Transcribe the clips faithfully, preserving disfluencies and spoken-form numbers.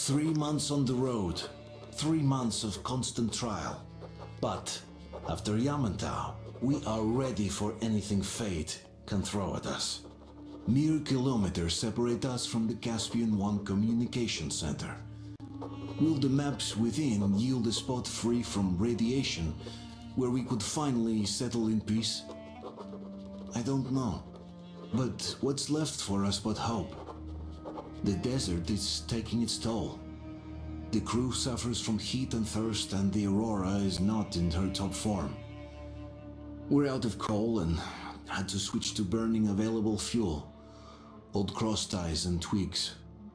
Three months on the road, three months of constant trial. But after Yamantau, we are ready for anything fate can throw at us. Mere kilometers separate us from the Caspian One communication center. Will the maps within yield a spot free from radiation where we could finally settle in peace? I don't know. But what's left for us but hope? The desert is taking its toll. The crew suffers from heat and thirst, and the Aurora is not in her top form. We're out of coal and had to switch to burning available fuel. Old cross ties and twigs.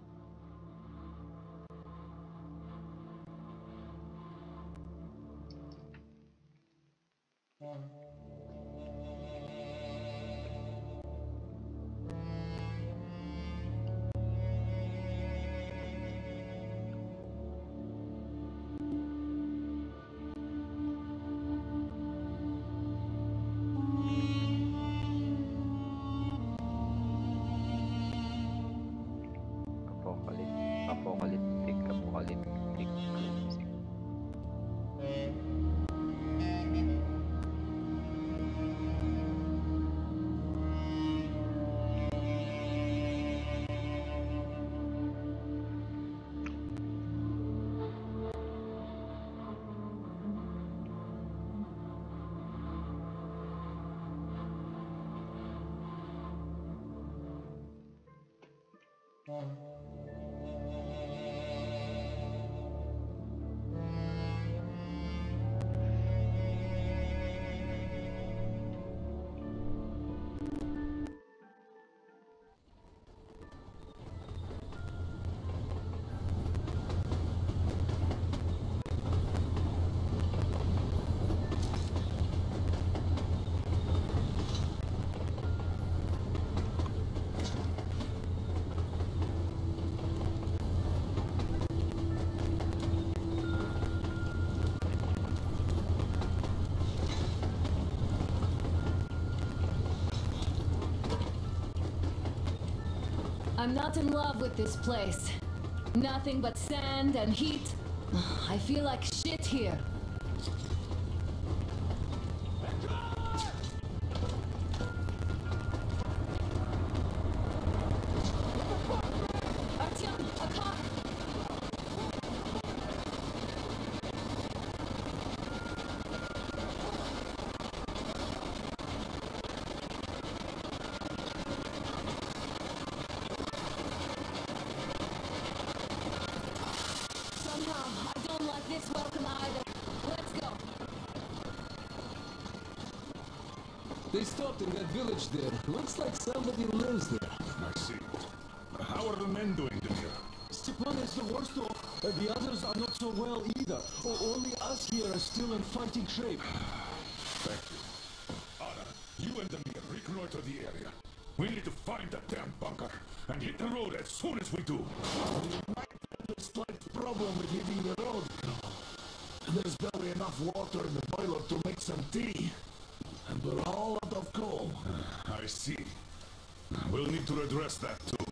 I'm not in love with this place. Nothing but sand and heat. I feel like shit here. Artyom, a car! They stopped in that village there. Looks like somebody lives there. I see. How are the men doing, Demir? Stepan is the worst off. Uh, the others are not so well either. O only us here are still in fighting shape. Thank you. Anna, you and Demir reconnoiter the area. We need to find that damn bunker and hit the road as soon as we do. We might have a slight problem with hitting the road. There's barely enough water in the boiler to make some tea. And we're all out of coal. Uh, I see. We'll need to address that too.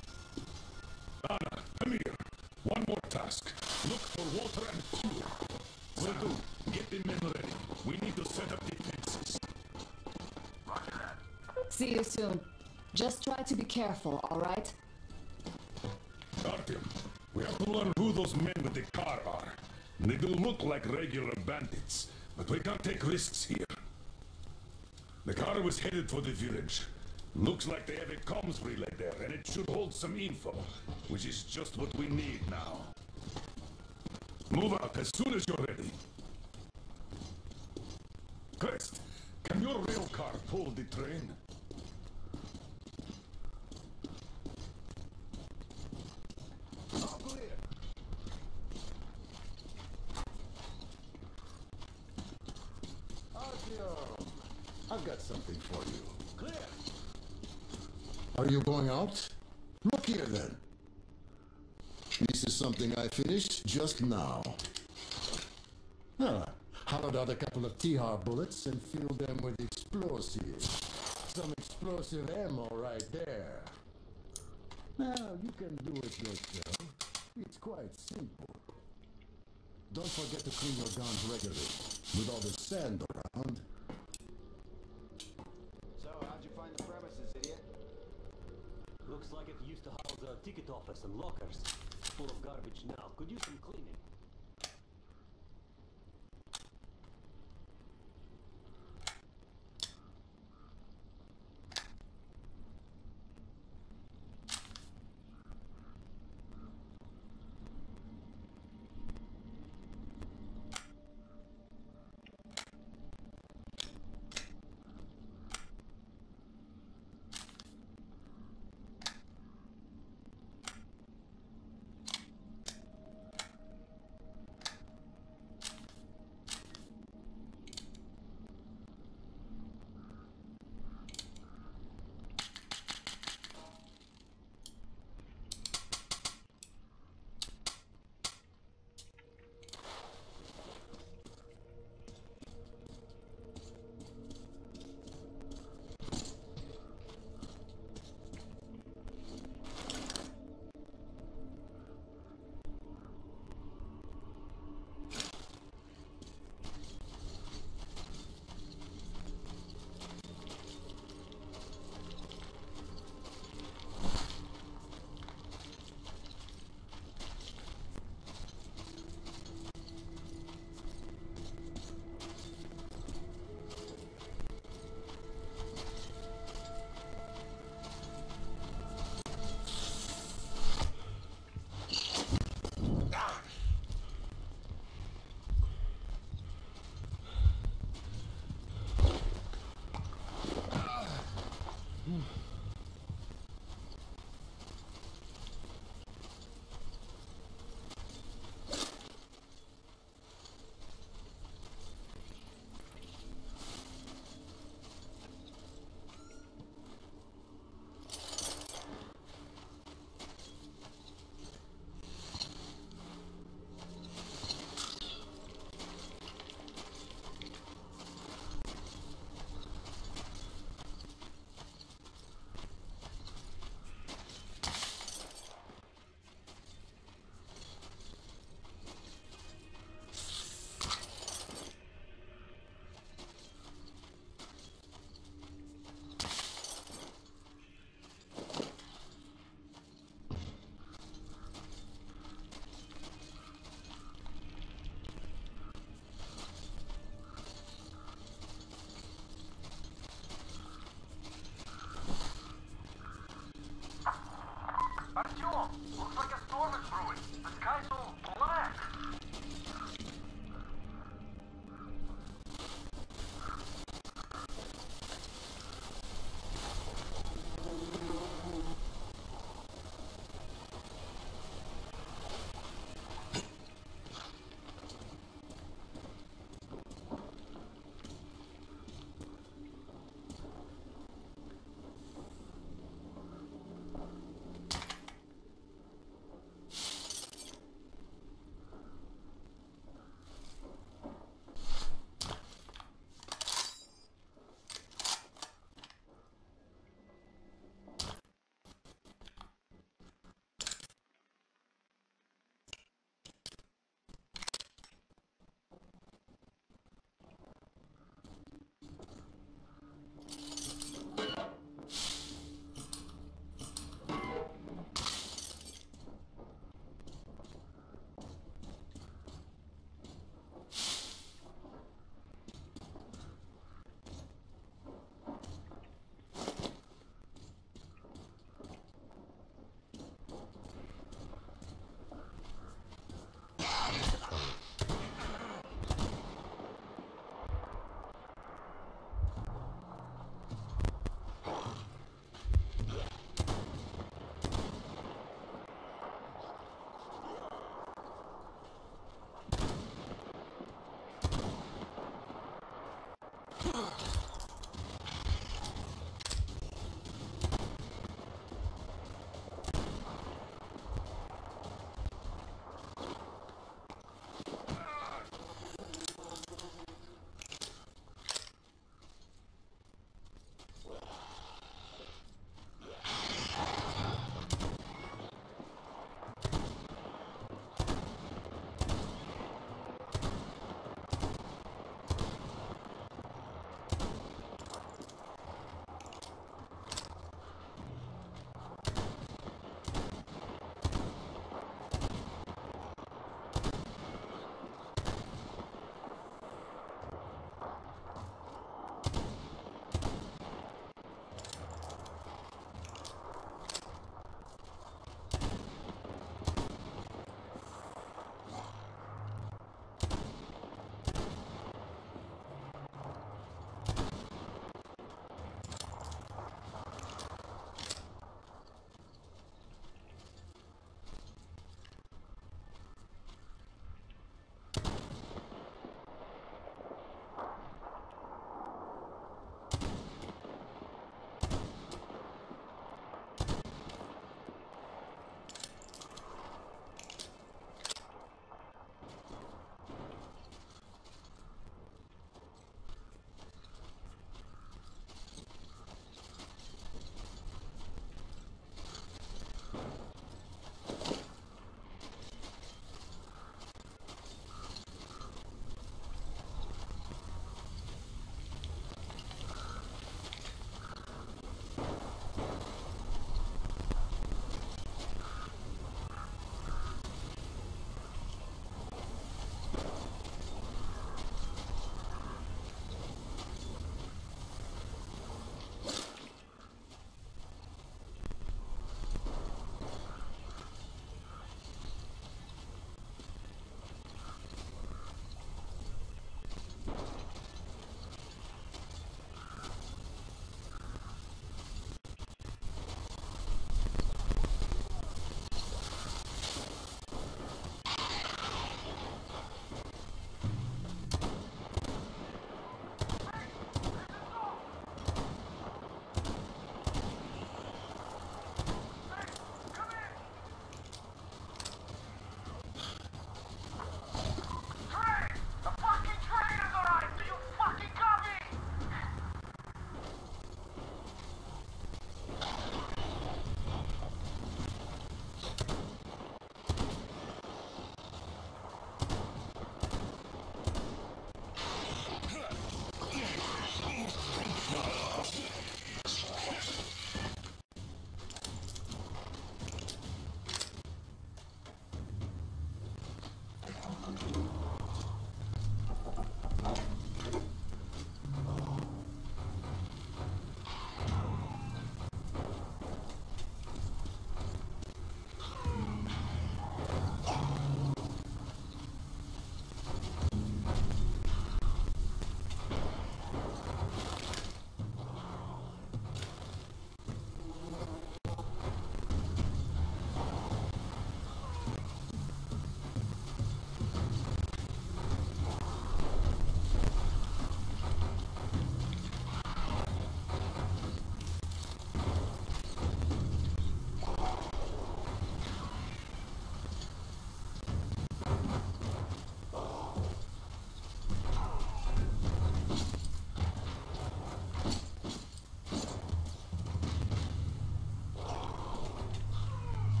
Anna, Amir, one more task. Look for water and fuel. Will do. Get the men ready. We need to set up defenses. Roger that. See you soon. Just try to be careful, alright? Artyom, we have to learn who those men with the car are. They do look like regular bandits, but we can't take risks here. The car was headed for the village. Looks like they have a comms relay there, and it should hold some info, which is just what we need now. Move out as soon as you're ready. Crest, can your rail car pull the train? All clear. Artyom, I've got something for you. Clear. Are you going out? Look here then. This is something I finished just now. Ah, hollowed out a couple of T-Har bullets and filled them with explosives. Some explosive ammo right there. Now, you can do it yourself. It's quite simple. Don't forget to clean your guns regularly. With all the sand around. So, how'd you find the premises, idiot? Looks like it used to house a ticket office and lockers. Full of garbage now. Could use some cleaning.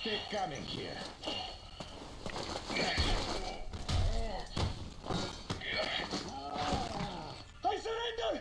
Keep coming here. I surrender!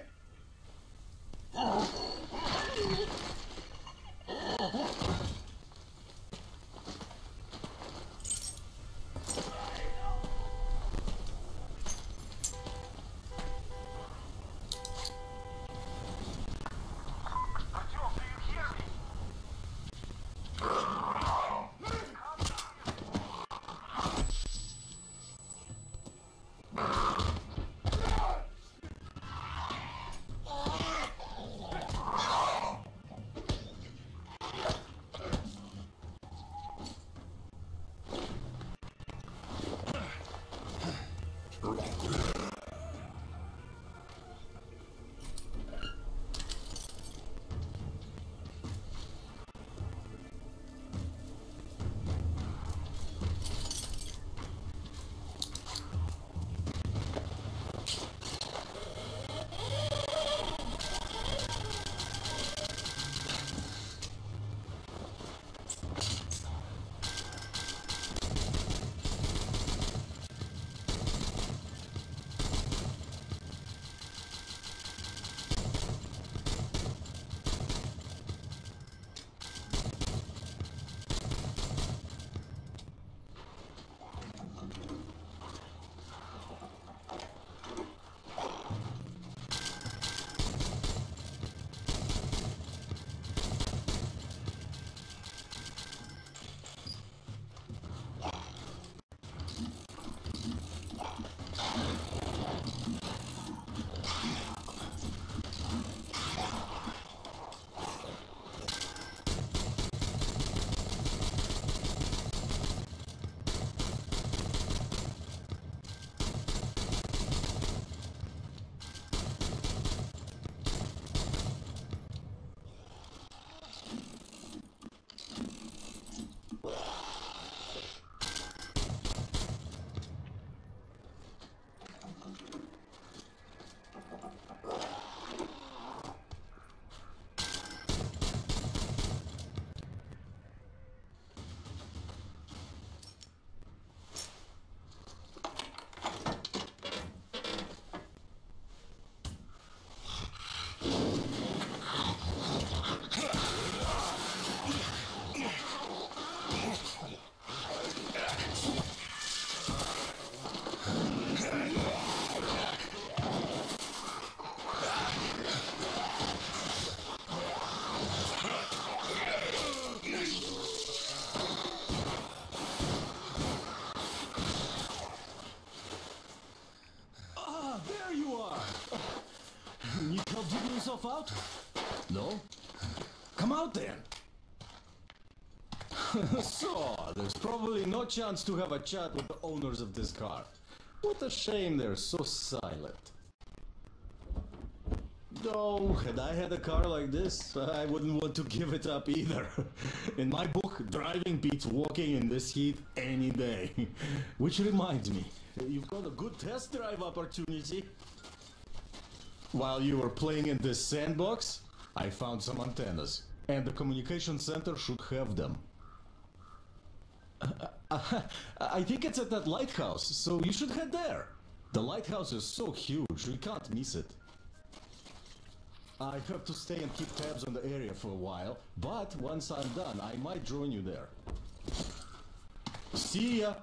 Out? No? Come out then! So, there's probably no chance to have a chat with the owners of this car. What a shame they're so silent. Though, had I had a car like this, I wouldn't want to give it up either. In my book, driving beats walking in this heat any day. Which reminds me, you've got a good test drive opportunity. While you were playing in this sandbox, I found some antennas, and the communication center should have them. Uh, uh, I think it's at that lighthouse, so you should head there. The lighthouse is so huge, we can't miss it. I have to stay and keep tabs on the area for a while, but once I'm done, I might join you there. See ya!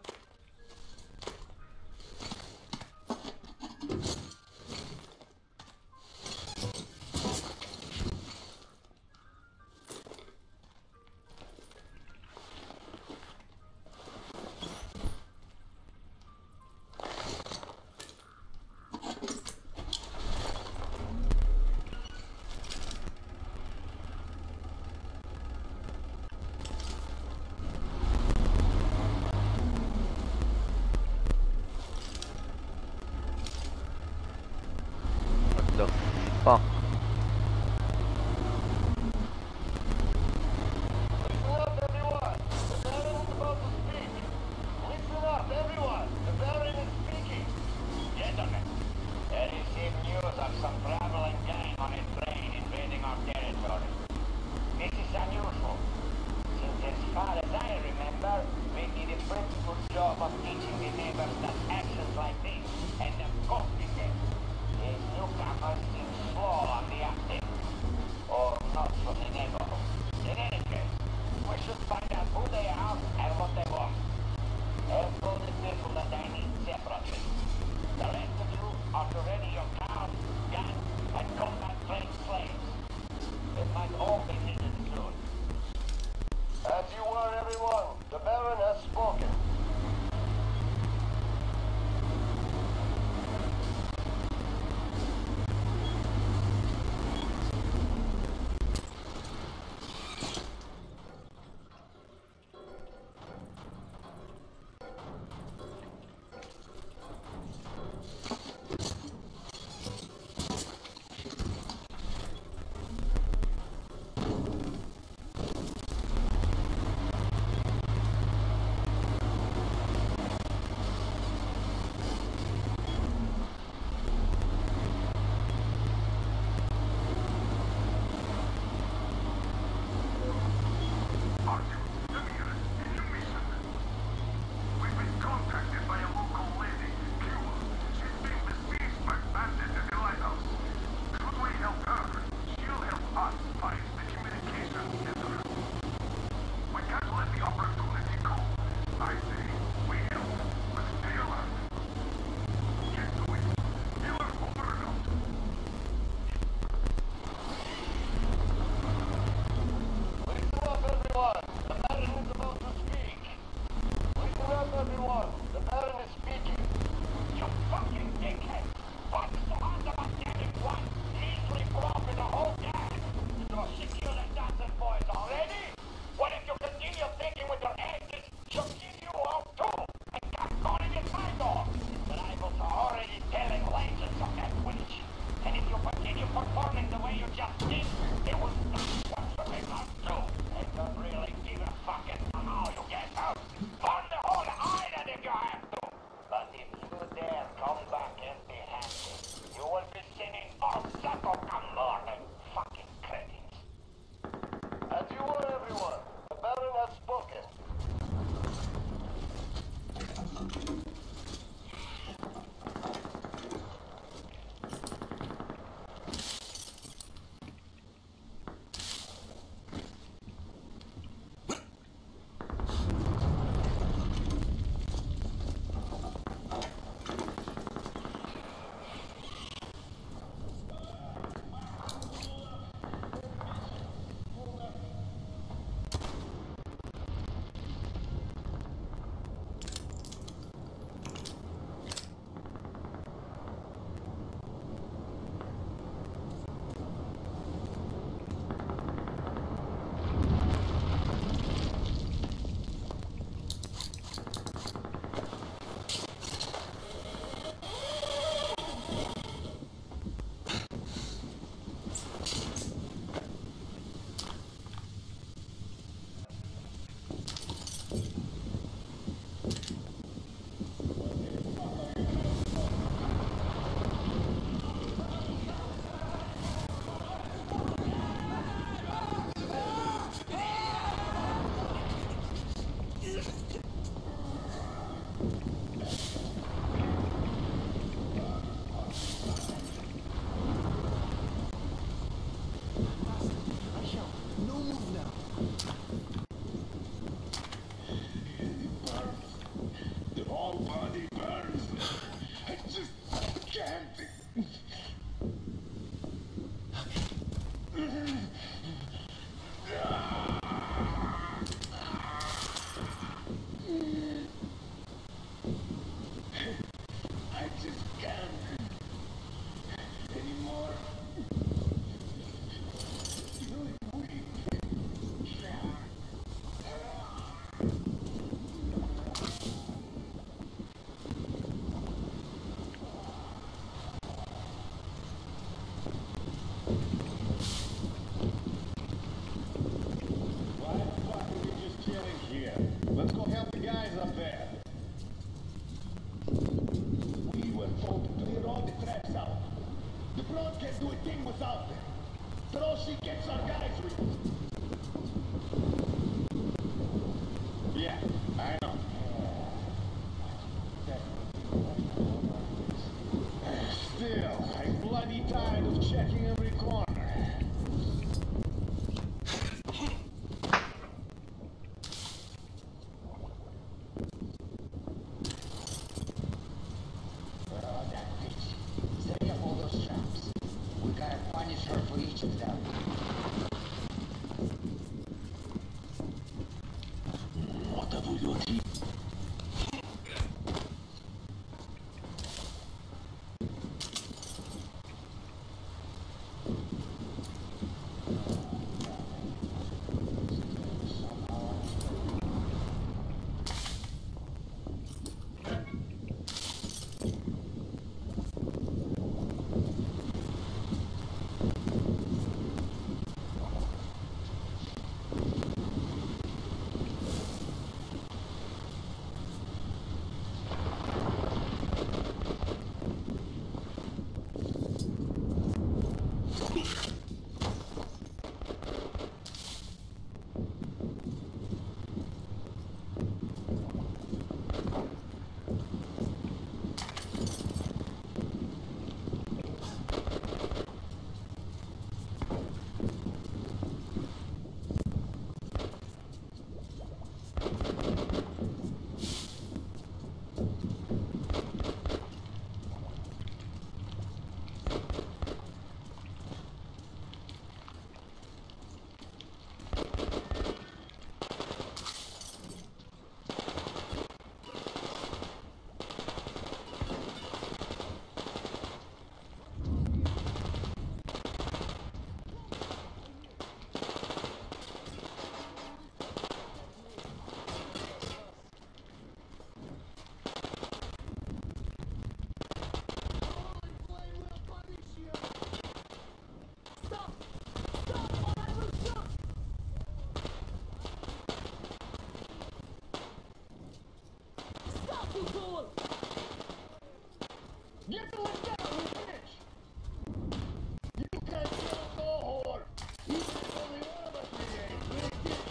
Get the one down, we finish! You can't kill no whore! Even if only one of us remains, we'll get you!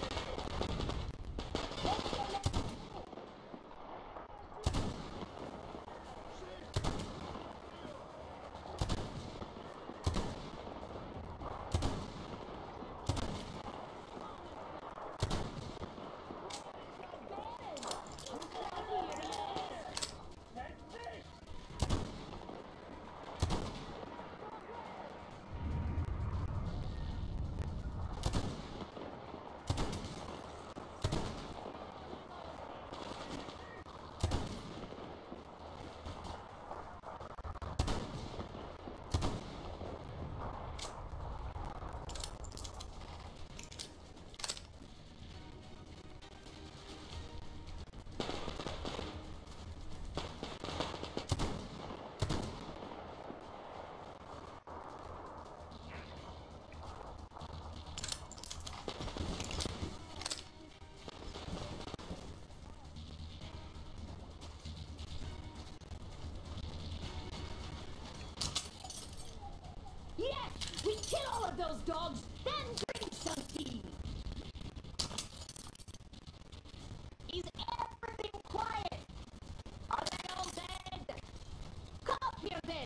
Yes! We kill all of those dogs, then drink some tea! Is everything quiet? Are they all dead? Come up here then!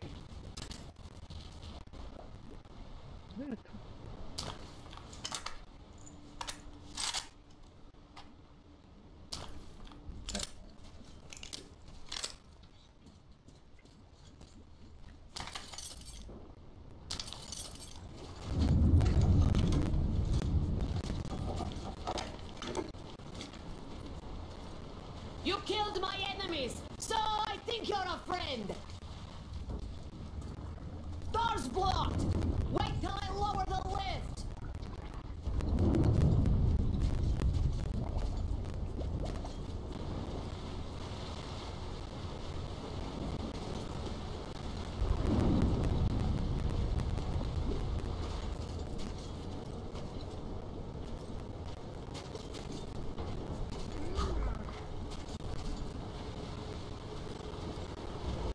You killed my enemies, so I think you're a friend. Door's blocked. Wait till I lower the lift.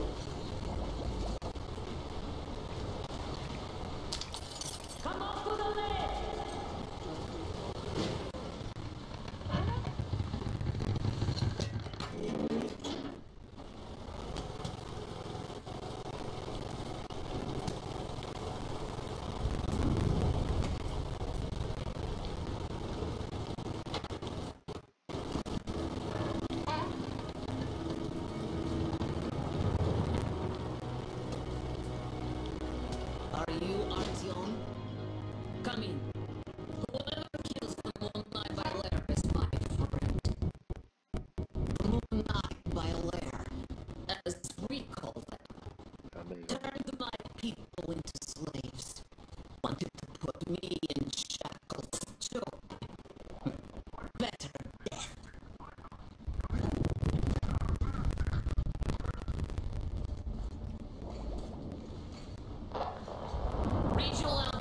Come up to the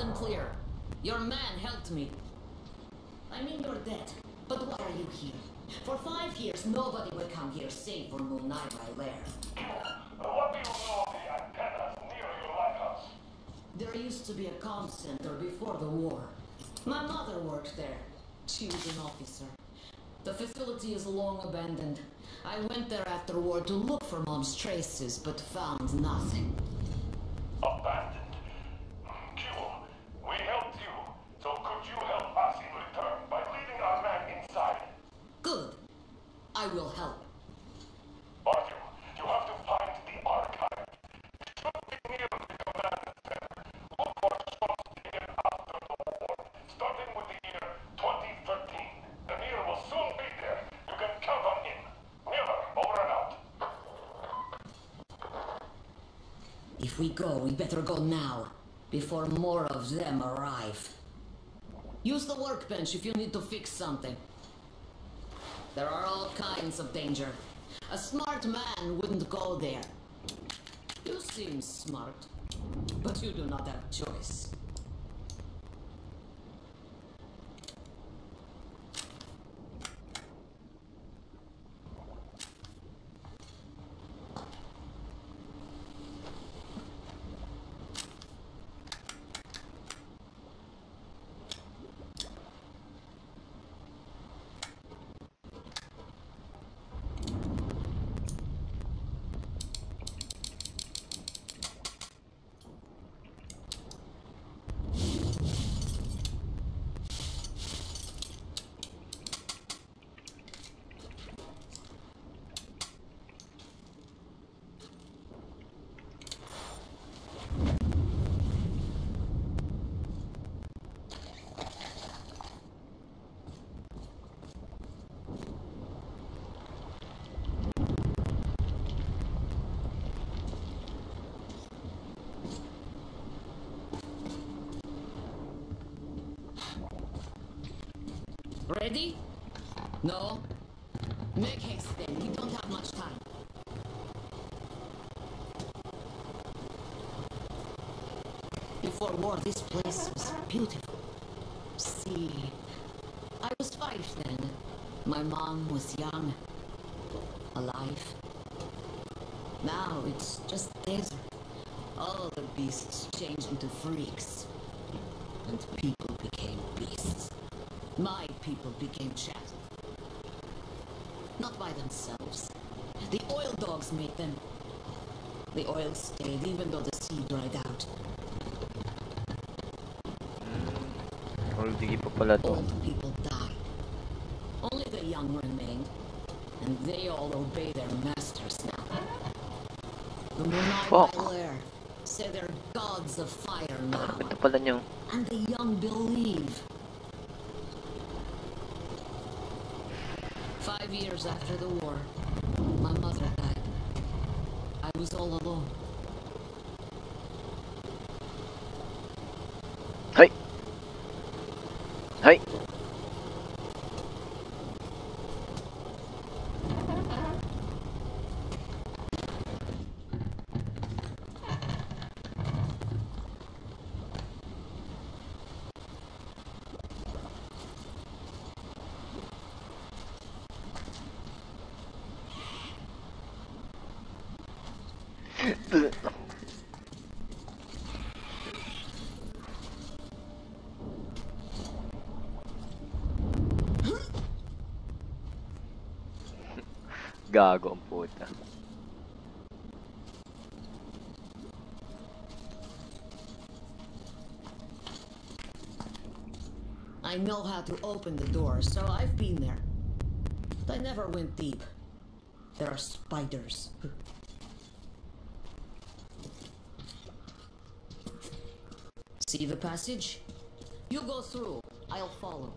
unclear. Your man helped me. I mean, you're dead. But why are you here? For five years, nobody would come here save for Moon Knight by lair. What do you know of the antennas near your lighthouse? There used to be a comm center before the war. My mother worked there. She was an officer. The facility is long abandoned. I went there after war to look for Mom's traces, but found nothing. Abandoned. Q, we helped you, so could you help us in return by leading our man inside? Good. I will help. But you, you have to find the archive. It should be near the command center. Look for shots taken after the war, starting with the year twenty thirteen. The mirror will soon be there. You can count on him. Never over and out. If we go, we better go now, before more of them arrive. Use the workbench if you need to fix something. There are all kinds of danger. A smart man wouldn't go there. You seem smart, but you do not have choice. Ready? No? Make haste then, we don't have much time. Before war, this place was beautiful. See, I was five then. My mom was young, alive. Now it's just desert. All the beasts changed into freaks. And people became beasts. My people became chattel. Not by themselves. The oil dogs made them. The oil stayed even though the sea dried out. Old pa pala to. Old people died. Only the young remained. And they all obey their masters now. The Moonlight Lair say they're gods of fire now. Ito pala nyo. And the young believe. Five years after the war, my mother died. I was all alone. Hey! Hey! Gago ang puta. I know how to open the door, so I've been there. But I never went deep. There are spiders. See the passage? You go through. I'll follow.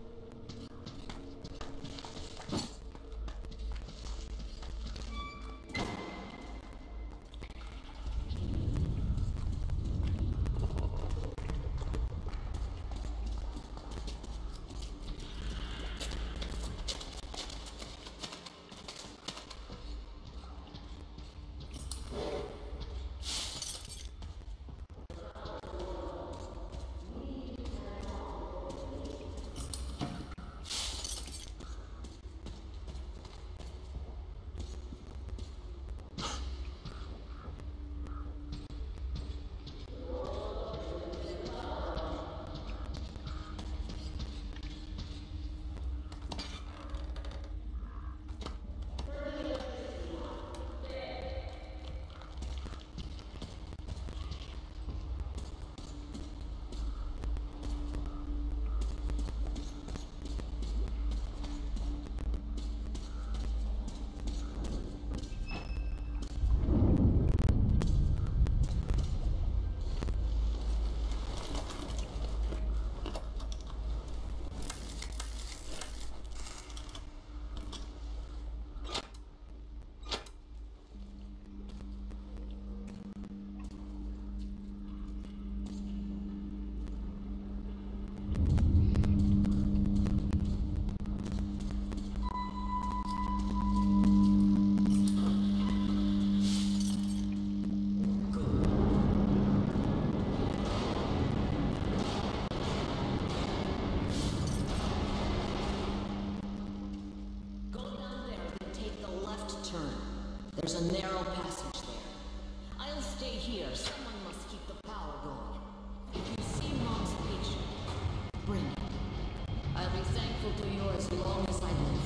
There's a narrow passage there. I'll stay here. Someone must keep the power going. If you see Mom's picture, bring it. I'll be thankful to you as long as I live.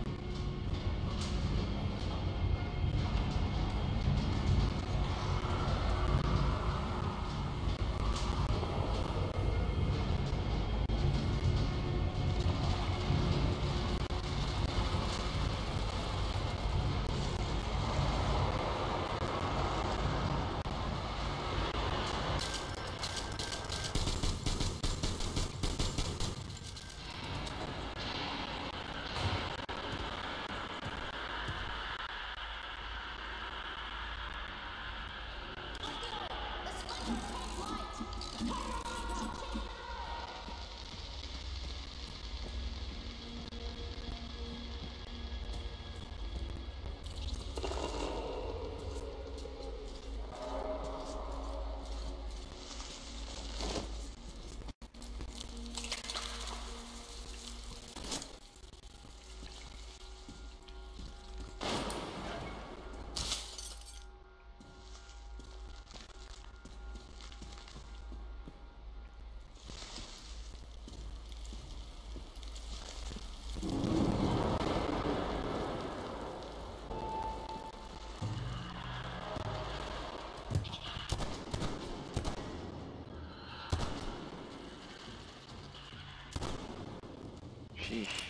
Sheesh.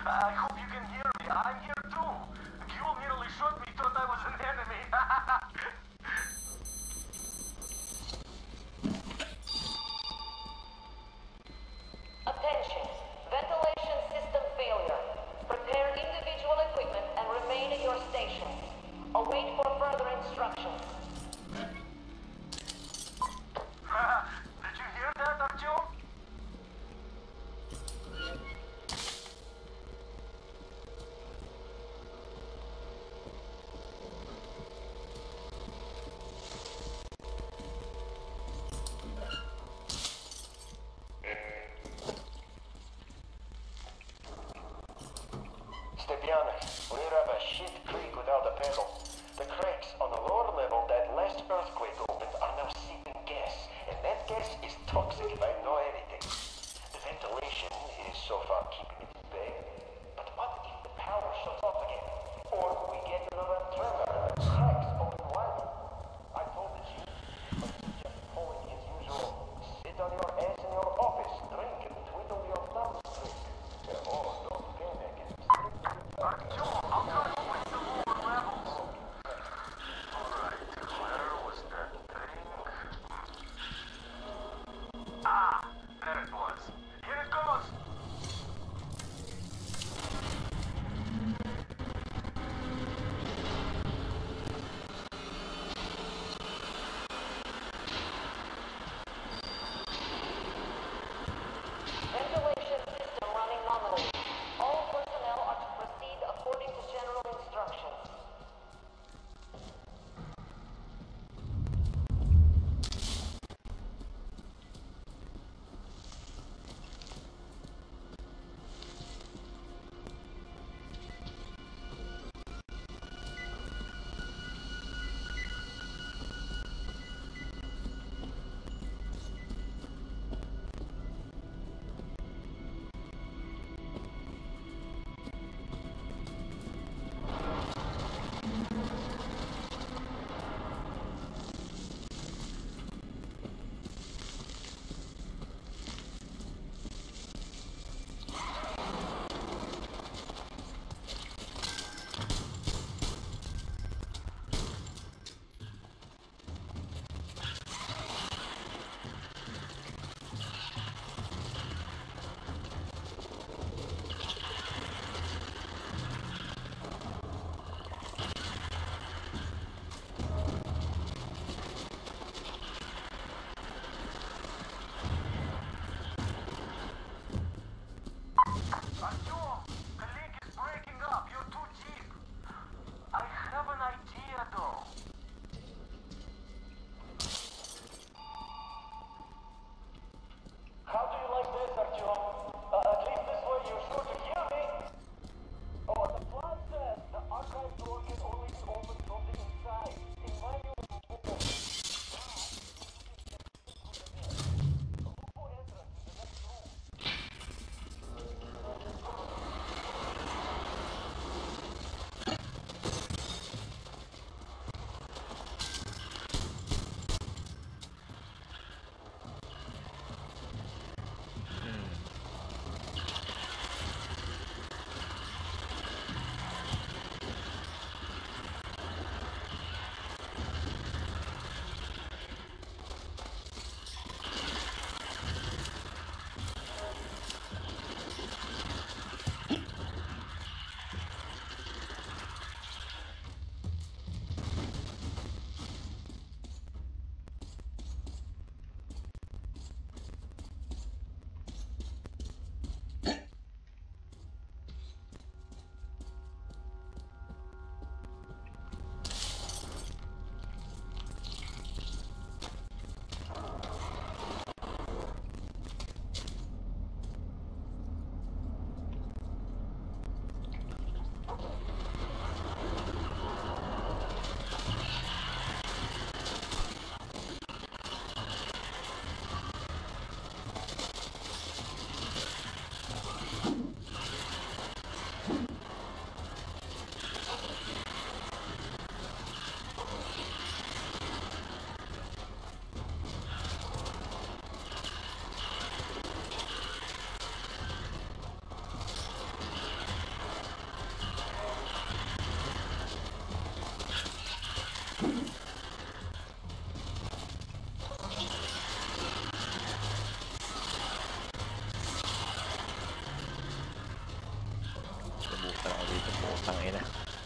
I hope you can hear me. I'm here too. You nearly shot me, thought I was an enemy. Attention. Ventilation system failure. Prepare individual equipment and remain at your stations. Await for further instructions. Did you hear that, Artyom? Stepianik, we're up a shit creek without a pedal. The cracks on the lower level that last earthquake opened are now seeping gas, and that gas is toxic if I know anything. The ventilation is so far keeping it in bay, but what if the power shuts off again? Or we get another tremor and the cracks open wide? I told the chief, but he's just pulling his usual sit on your ass in your office, drink and twiddle your thumbs trick. Oh, don't panic, it's strictly Artyom, I'll try to wait the lower levels. Alright, where was that thing? Ah! Tangina.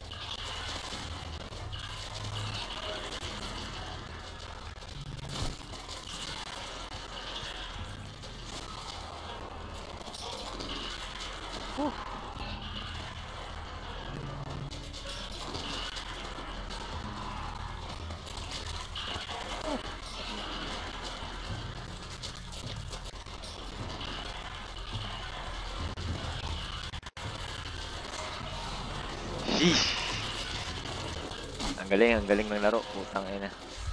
Sheesh. Ang galing, ang galing ng laro. Putang ina.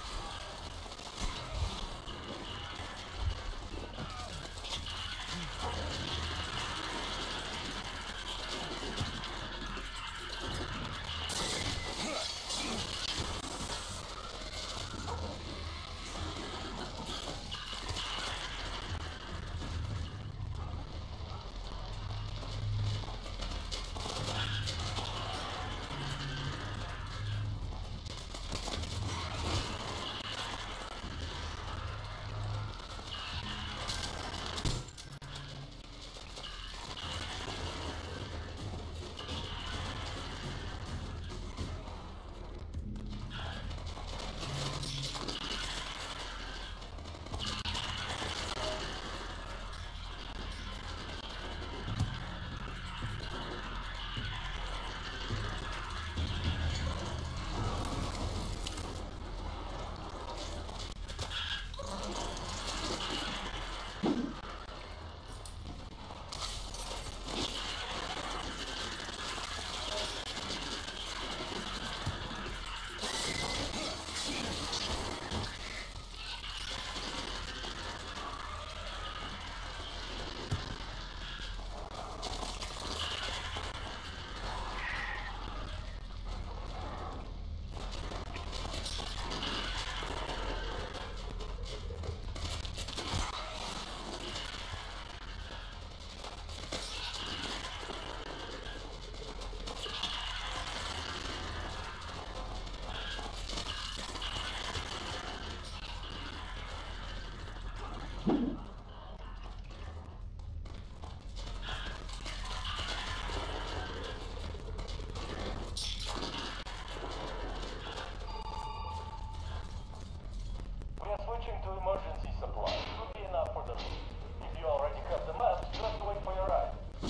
Switching to emergency supply. Should be enough for the loot. If you already cut the map, just wait for your ride.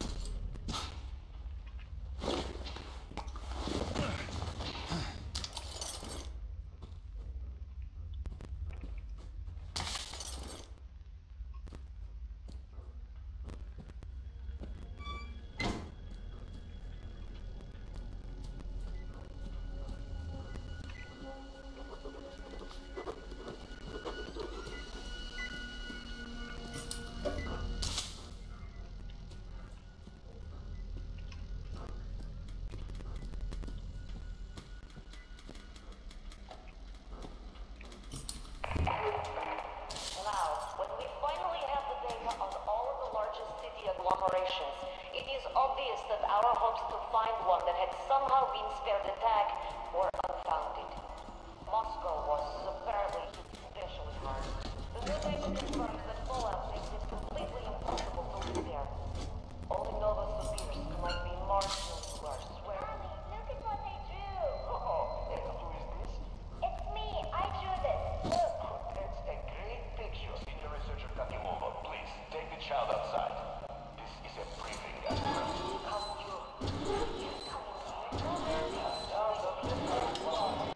It is obvious that our hopes to find one that had somehow been spared attack were unfounded. Moscow was apparently especially hard. The relation confirms that fallout makes it completely impossible to live there. Only Novosibirsk might be marginal to our swear. Look at what I drew! Oh, and who is this? It's me! I drew this! Look! That's a great picture. Senior researcher Kakimova, please take the child outside. This is a briefing. Come you. He's coming here. Down the list.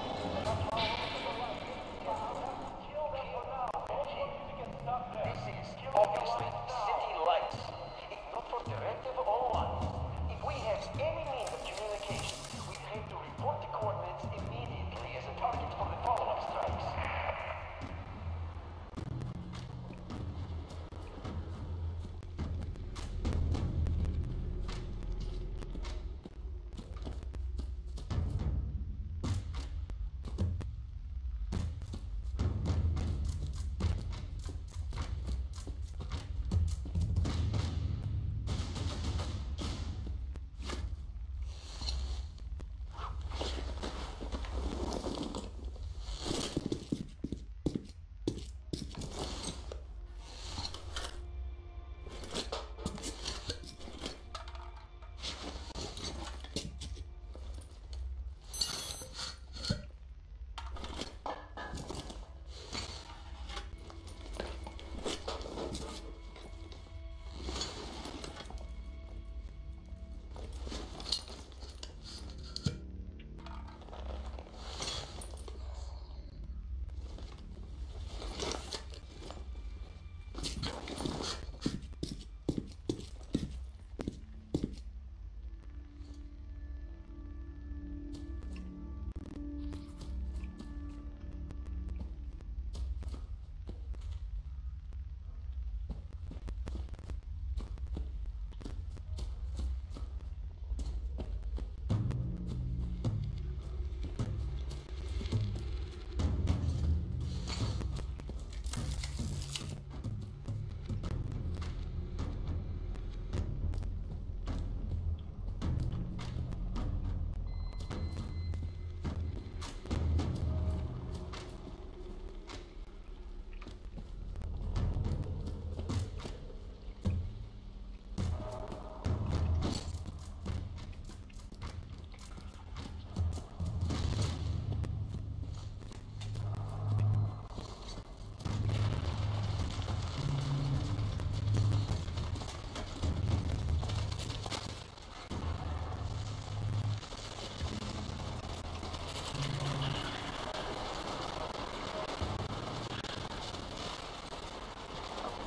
This is obviously city lights. Not for directive oh one. If we have any means of communication, we have to report the coordinates immediately as a target for the follow-up strikes.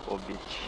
Obich.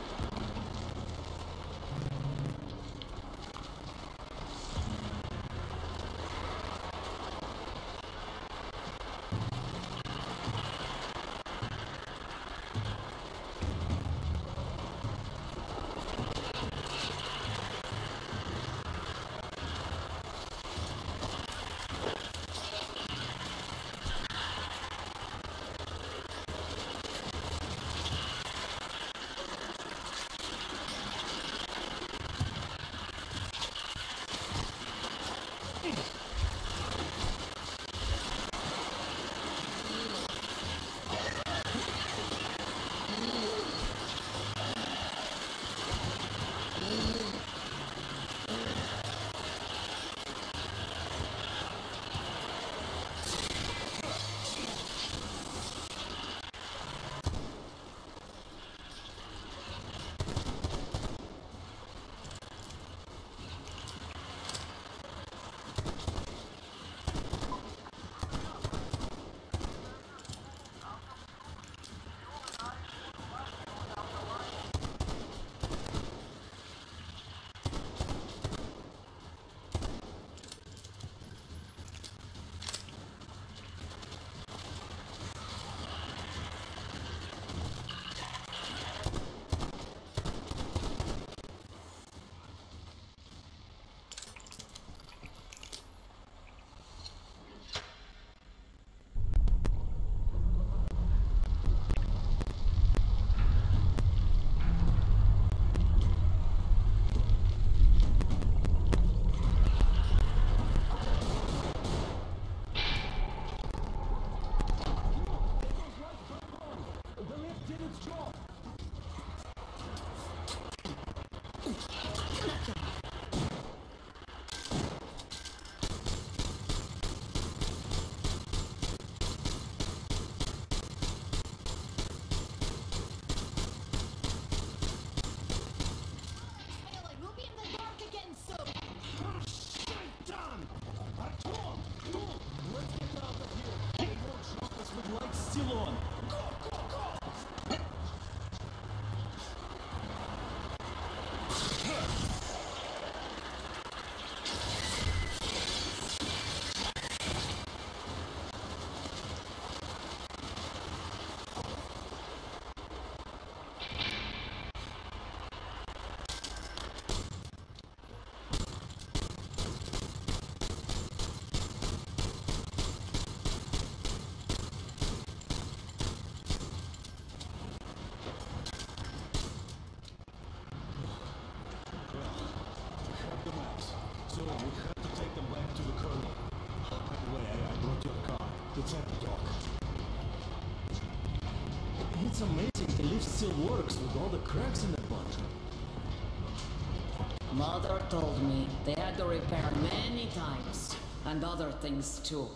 It's amazing the lift still works with all the cracks in the bunch. Mother told me they had to repair many times, and other things too.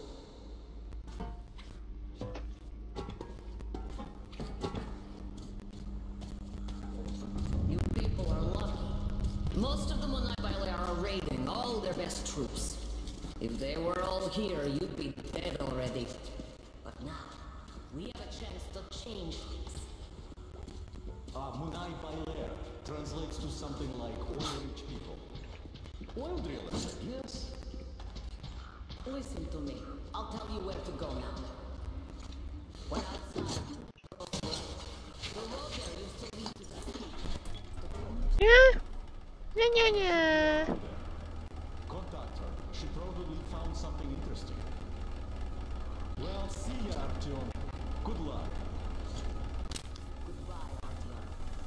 You people are lucky. Most of the Monaibale are raiding all their best troops. If they were all here, you'd be dead already. But now, we have a chance to change things. Ah, Munai Bailer translates to something like oil-rich people. Oil drillers, yes. Listen to me. I'll tell you where to go now. When outside, the road there used to lead to the sea. Yeah. Yeah, yeah, yeah. Contact her. She probably found something interesting. Well, see ya, Artyom. Good luck. Goodbye, Artyom.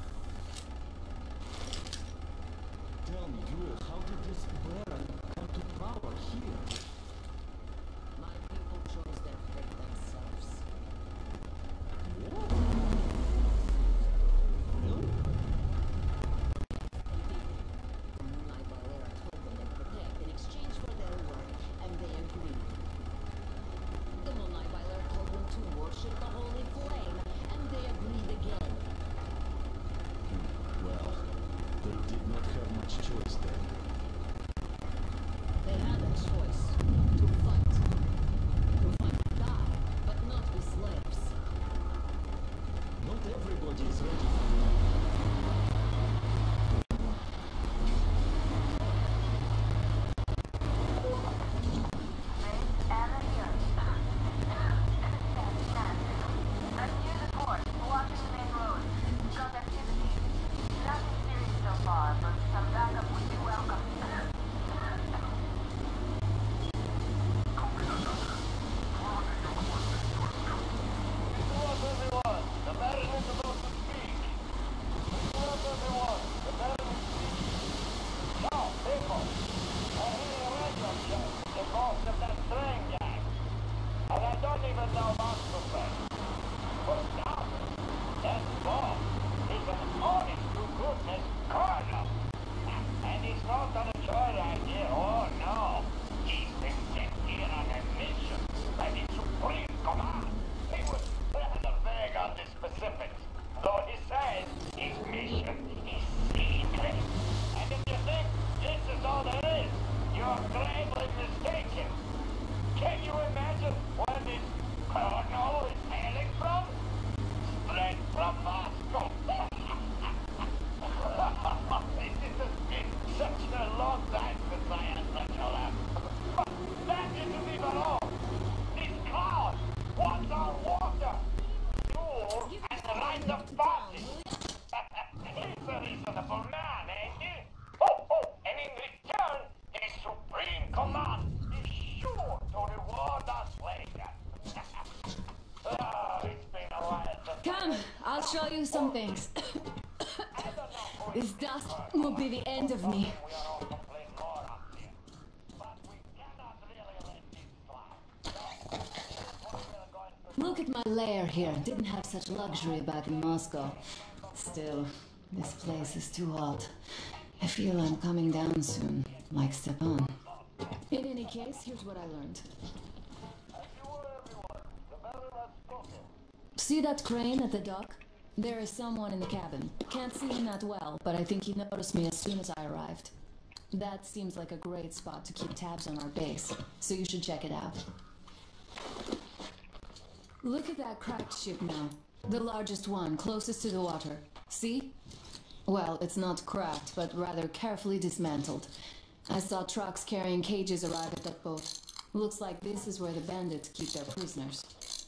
Tell me, Yul, how did this Baron come to power here? My people chose their fate themselves. What? Really? My Valera told them they'd protect in exchange for their work, and they agreed. The Monai Valera told them to worship the holy flame. show you some things. This dust will be the end of me. Look at my lair here. Didn't have such luxury back in Moscow. Still, this place is too hot. I feel I'm coming down soon, like Stepan. In any case, here's what I learned. See that crane at the dock? There is someone in the cabin. Can't see him that well, but I think he noticed me as soon as I arrived. That seems like a great spot to keep tabs on our base, so you should check it out. Look at that cracked ship now. The largest one, closest to the water. See? Well, it's not cracked, but rather carefully dismantled. I saw trucks carrying cages arrive at that boat. Looks like this is where the bandits keep their prisoners.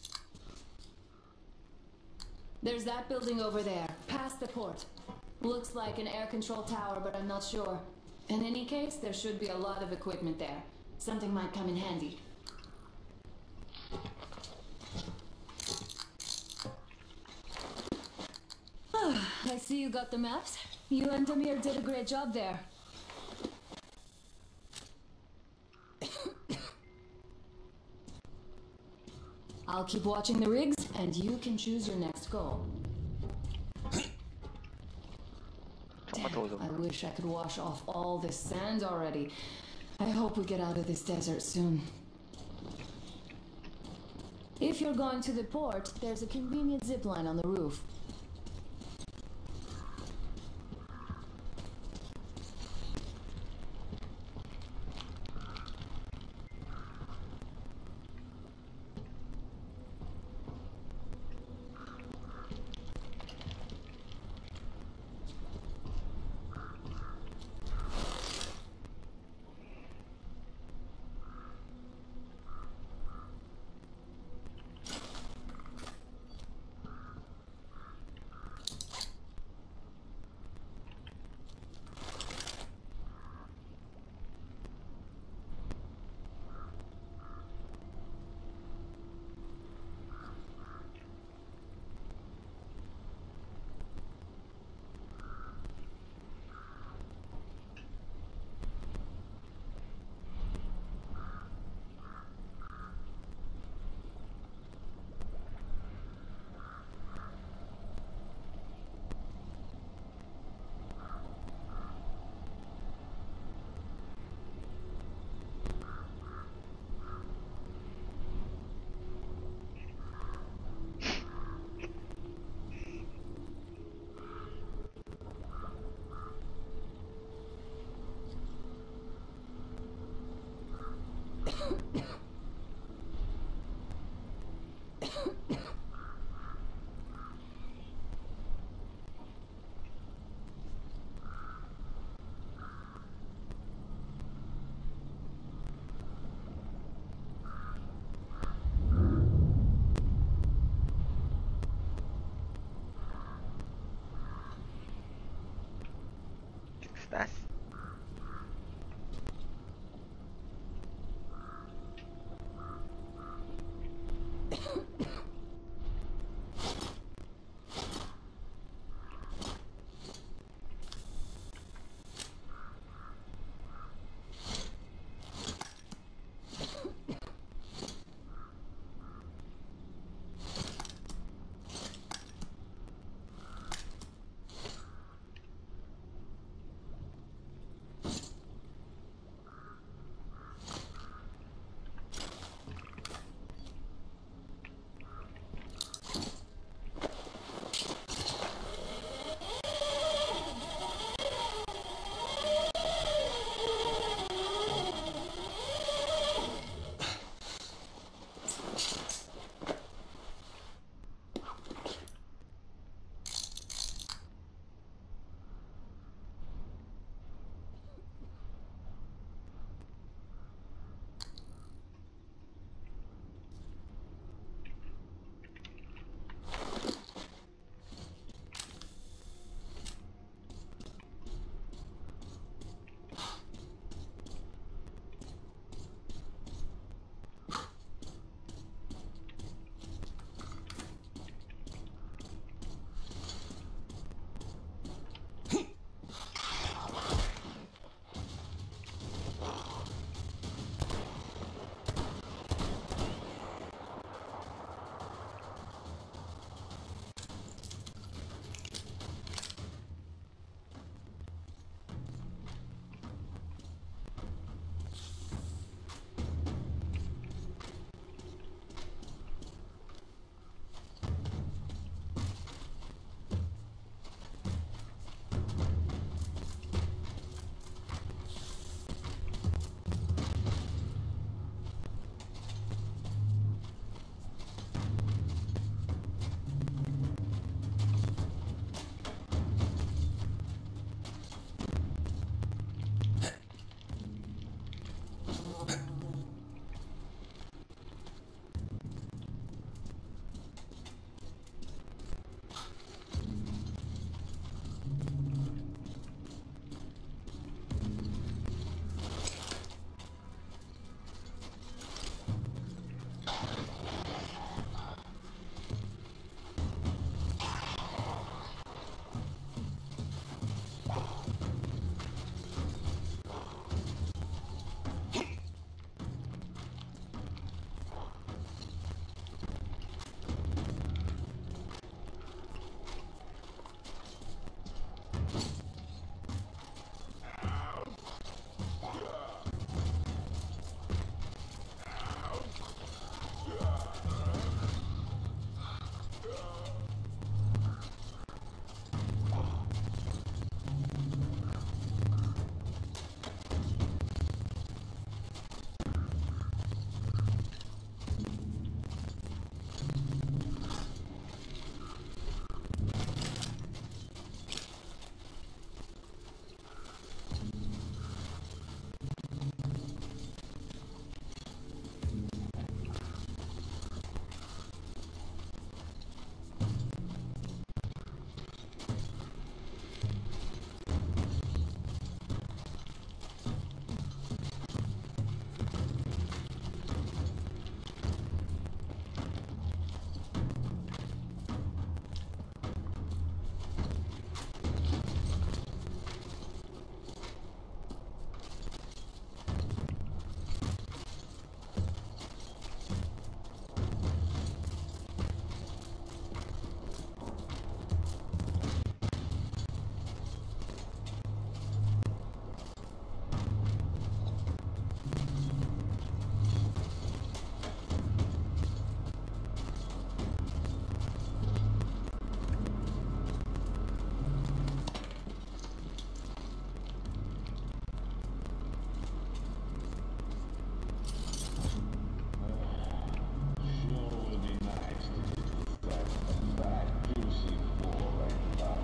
There's that building over there, past the port. Looks like an air control tower, but I'm not sure. In any case, there should be a lot of equipment there. Something might come in handy. I see you got the maps. You and Damir did a great job there. I'll keep watching the rigs, and you can choose your next goal. Damn, I wish I could wash off all this sand already. I hope we get out of this desert soon. If you're going to the port, there's a convenient zip line on the roof. estás?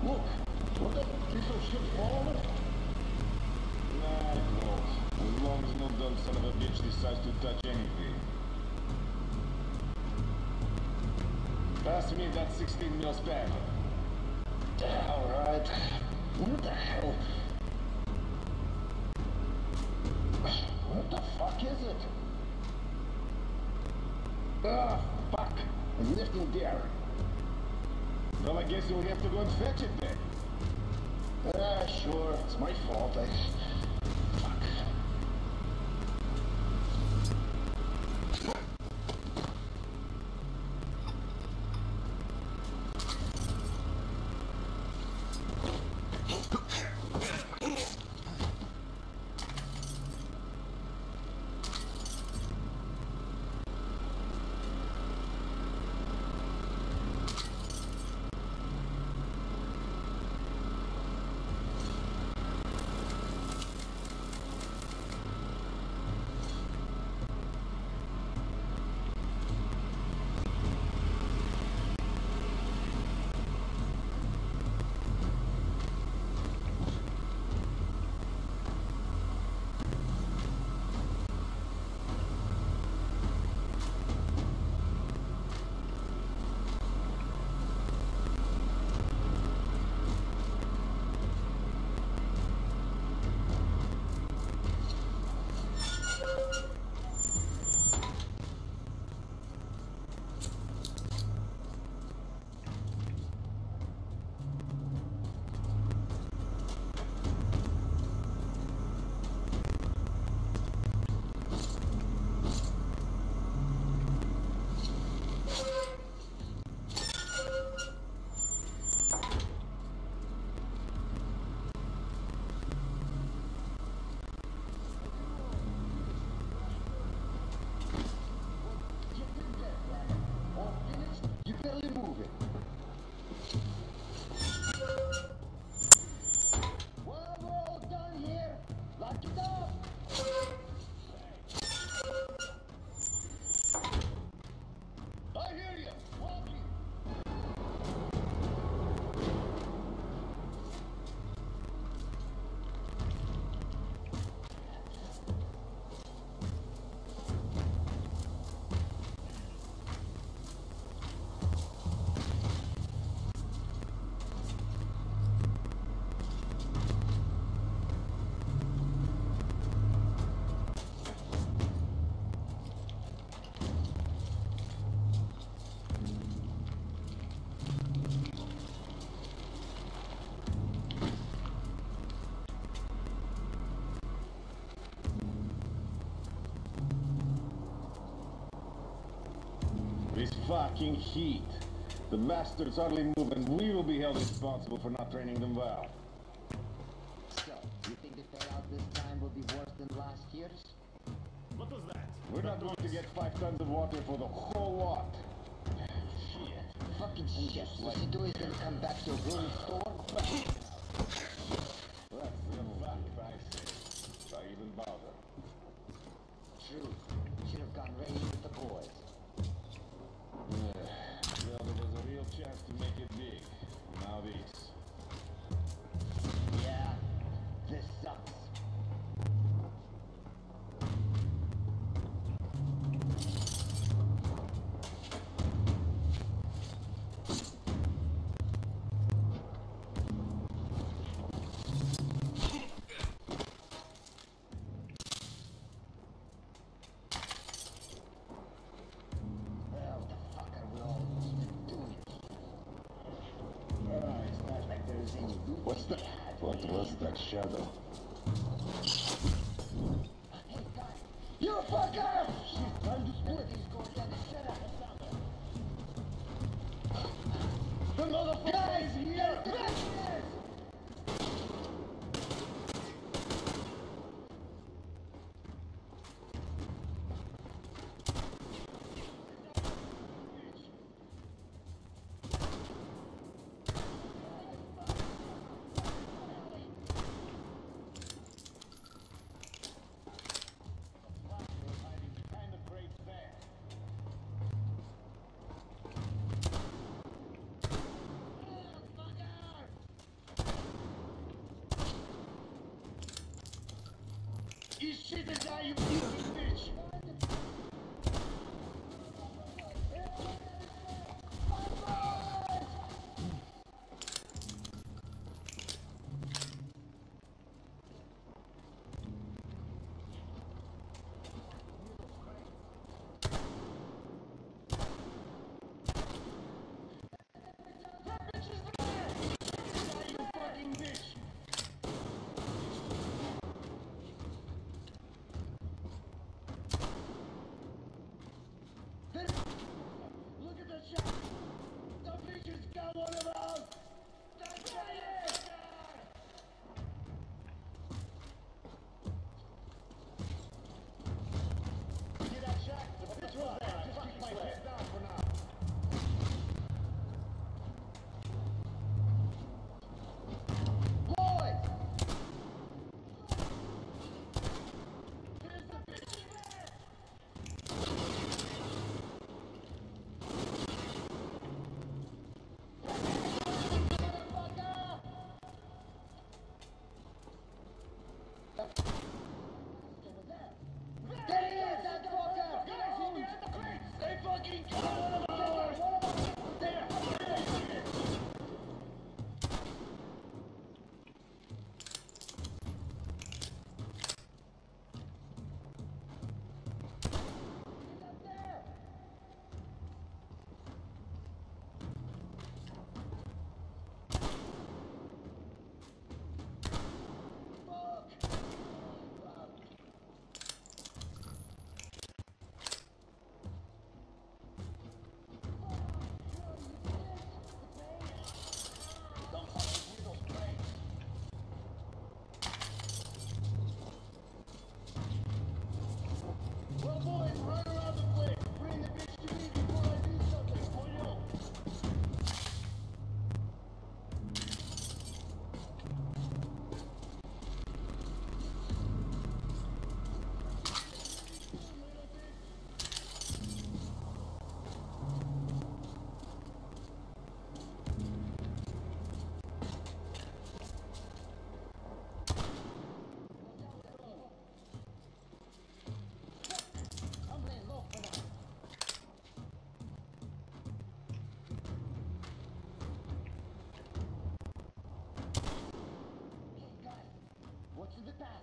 Look, what the piece of shit fall over? Nah, close. As long as no dumb son of a bitch decides to touch anything. Pass me that sixteen mil span. Alright. What the hell? What the fuck is it? Ah, fuck. It's lifting there. Well, I guess you'll have to go and fetch it then. Ah, sure. It's my fault. I... Fuck. This fucking heat. The bastards hardly move, and we will be held responsible for not training them well. So, you think the payout this time will be worse than last year's? What was that? We're not going to get five tons of water for the whole lot. Shit. Fucking shit. What you do is gonna come back to a ruined store? That's the fuck I say. Why even bother? True. Should have gone raining with the boys. Yeah. Well, there was a real chance to make it big. Now this. Yeah. This sucks. What's that? What was that shadow? Hey, guys! You fucker! Shit, time to split. These going down the shut up. The motherfucker! Guys, here! Guys! Исчезай, you fucking bitch! Look at the shot! The bitch's got one of those! That's it! See that shot? The bitch was there. Just keep my head down for now. Boys! Here's the bitch! Well, boys, run around the place. Bring the bitch to me before I do something for you. I'm laying low for now. Hey, guys, what's in the past?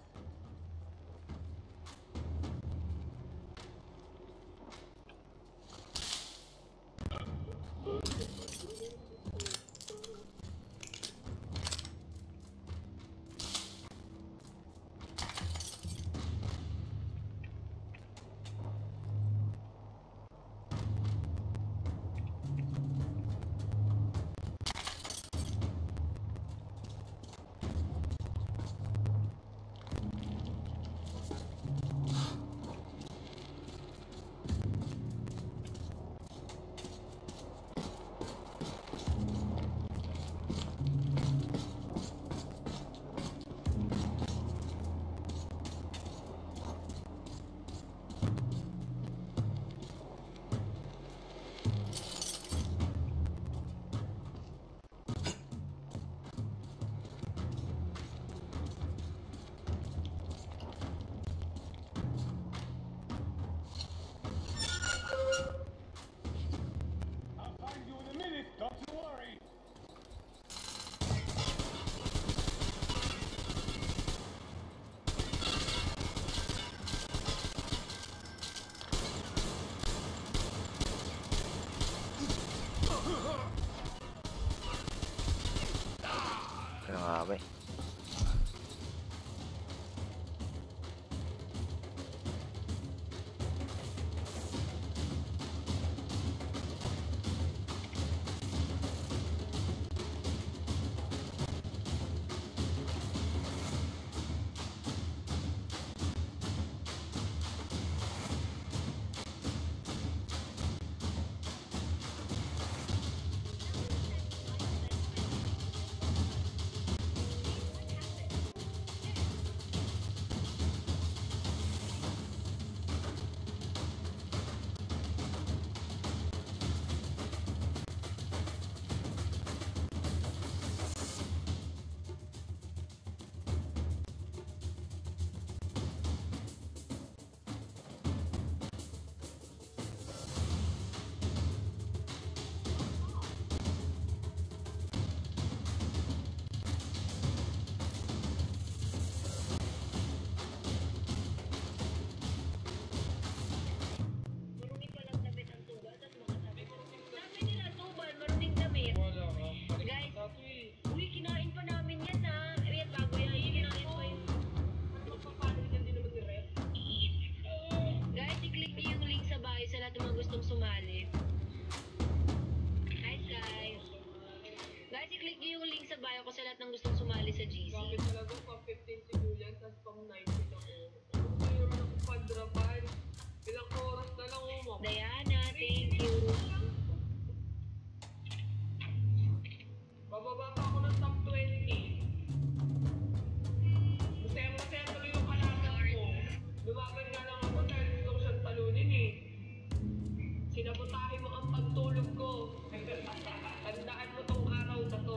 I'll find you in a minute, don't you worry. Grabe. lahat ng gustong sumali sa G C. Grabe talaga, pang fifteen si Julian, tapos pang nineteen ako. Gusto nyo naman ako padrapan. Ilang oras na lang mo. Diana, thank you. Bababa pa ako ng top twenty. Masaya-masaya tuloy yung kalaban ko. Lumaban nga lang ako dahil gusto ko siyang talunin eh. Sinabotahe mo ang pagtulog ko. Tandaan mo tong araw na to.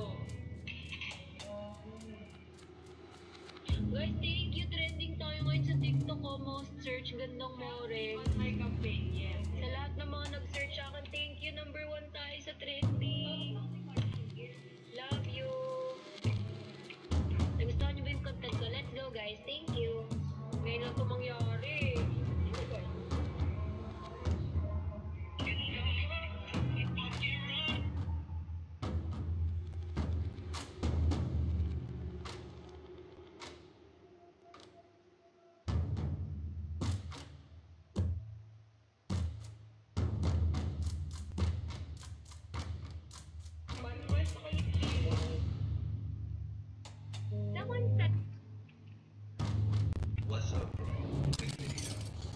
Guys, thank you. Trending tayo ngayon sa TikTok ko. Most search, gandang more. High campaign, yes. Sa lahat ng mga nag-search sa akin, thank you. Number one tayo sa trending. Love you. Nagustuhan niyo ba yung content ko? Let's go, guys. Thank you. Ngayon lang ito mangyari. Someone said... What's up, bro? Big video.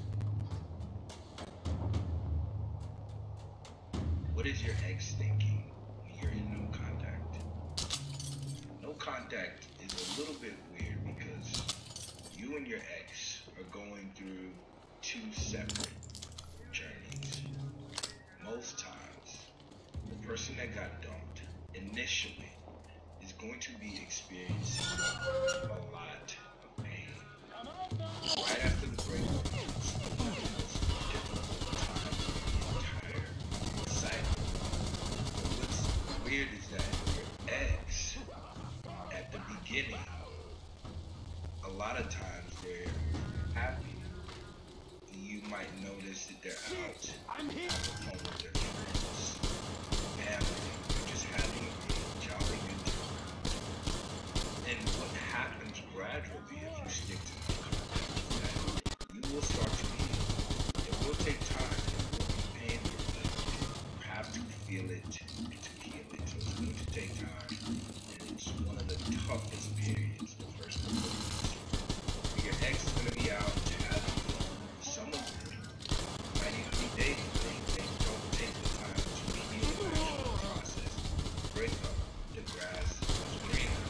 What is your ex thinking when you're in no contact? No contact is a little bit weird because you and your ex are going through two separate journeys. Most times, the person that got dumped initially is going to be experiencing a lot of pain. Right after the breakup, it's the most difficult time in the entire cycle. But what's weird is that your ex, at the beginning, a lot of times they're happy. You might notice that they're out having fun with their friends, family, they're just having a jolly good time. And what happens gradually if you stick to the contact is that you will start to heal. It will take time, it will be painful, but you have to feel it to heal it. So it's going to take time, and it's one of the toughest periods, the first couple of weeks. Your ex is going to be out having fun. Some of them might even be dating. They, they don't take the time to heal the actual process. Break up, the grass is greener.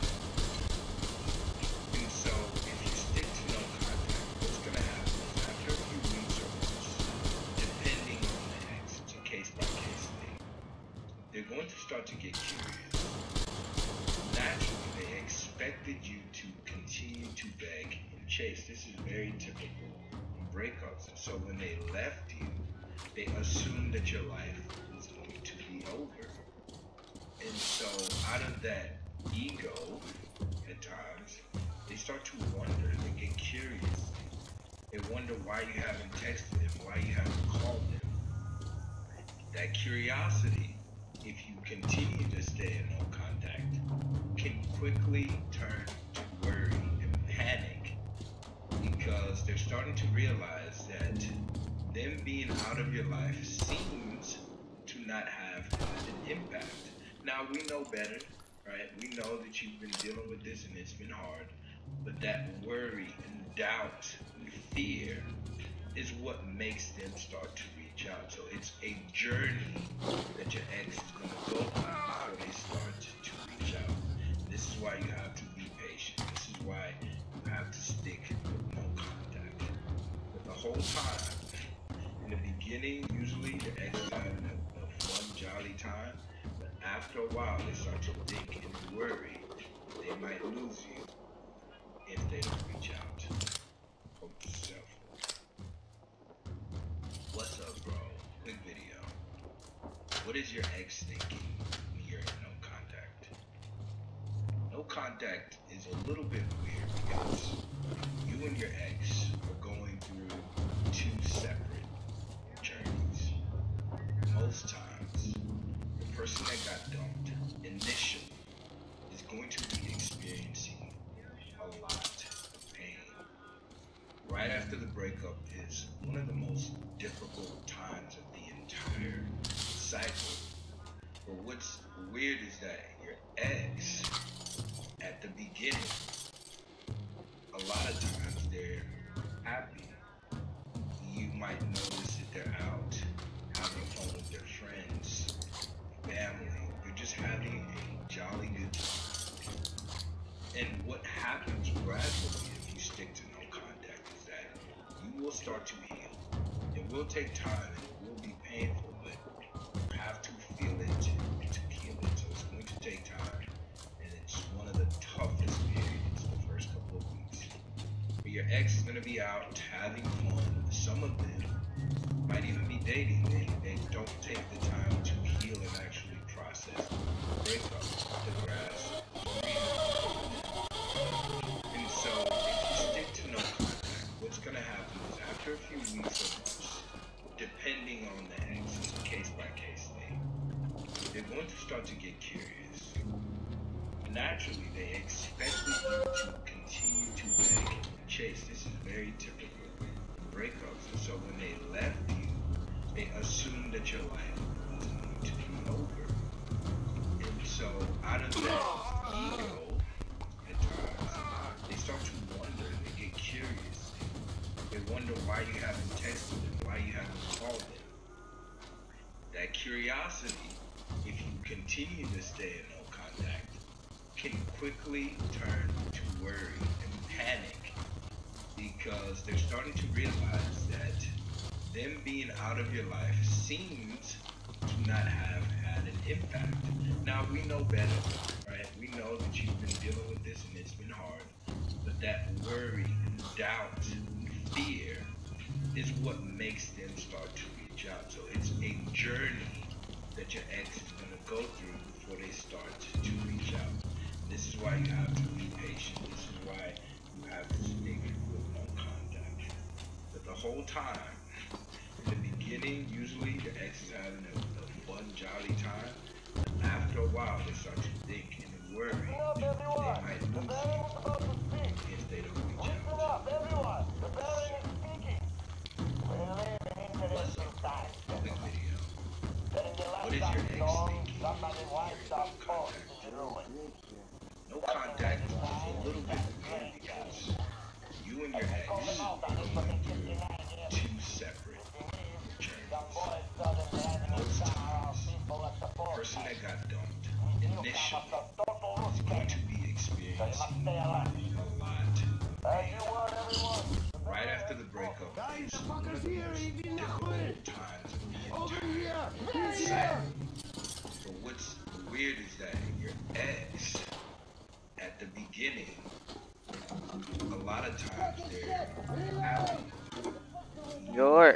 And so, if you stick to no contact, what's going to happen is after a few weeks or months, depending on the ex, it's a case-by-case thing, they're going to start to get curious. Naturally, they expected you to continue to beg and chase. This is very typical in breakups. And so when they left you, they assumed that your life was going to be over. And so out of that ego, at times, they start to wonder, they get curious. They wonder why you haven't texted them, why you haven't called them. That curiosity, if you continue to stay in no contact, can quickly turn to worry and panic because they're starting to realize that them being out of your life seems to not have an impact. Now we know better, right? We know that you've been dealing with this and it's been hard, but that worry and doubt and fear is what makes them start to reach out. So it's a journey that your ex is going to go through before they start to reach out. This is why you have to be patient. This is why you have to stick with no contact. But the whole time, in the beginning, usually the ex is having a, a fun, jolly time. But after a while, they start to think and worry they might lose you if they don't reach out. Hope yourself. What's up, bro? Quick video. What is your ex thinking when you're in no contact? No contact is a little bit weird because you and your ex are going through two separate journeys. Most times, the person that got dumped initially is going to be experiencing a lot of pain. Right after the breakup is one of the most difficult times of the entire cycle. But what's weird is that your ex at the beginning, a lot of times they're happy. You might notice that they're out having fun with their friends, family. They're just having a jolly good time. And what happens gradually if you stick to no contact is that you will start to heal. It will take time and it will be painful, but you have to feel it to heal it. So it's going to take time, and it's one of the toughest periods, the first couple of weeks. But your ex is going to be out having fun. Some of them might even be dating. They, they don't take the time to heal and actually process the breakup, the grass, and so if you stick to no contact, what's going to happen is after a few weeks or months, depending on the ex, it's a case by case thing, they're going to start to get curious. Naturally, they expected you to continue to beg and chase. This is very typical in breakups. And so when they left you, they assumed that your life was going to be over. And so out of that ego, at times, they start to wonder, they get curious. They wonder why you haven't texted them, why you haven't called them. That curiosity, if you continue to stay in no contact, can quickly turn to worry and panic, because they're starting to realize that them being out of your life seems to not have had an impact. Now we know better, right? We know that you've been dealing with this and it's been hard, but that worry and doubt and fear is what makes them start to reach out. So it's a journey that your ex is going to go through before they start to reach out. This is why you have to be patient. This is why you have to stick with no contact. But the whole time, in the beginning, usually your ex is having a, a fun, jolly time. And after a while, they start to think and worry that they might lose you if they don't reach out. What's up? Quick video. What is your ex thinking? No contact is a little bit weird because you and your ex are going through two separate journeys. Most times, the person that got dumped initially is going to be experiencing a lot of pain. Right after the breakup is one of the most difficult times of being sad. But what's weird is that your ex, at the beginning, a lot of times they're happy. Your.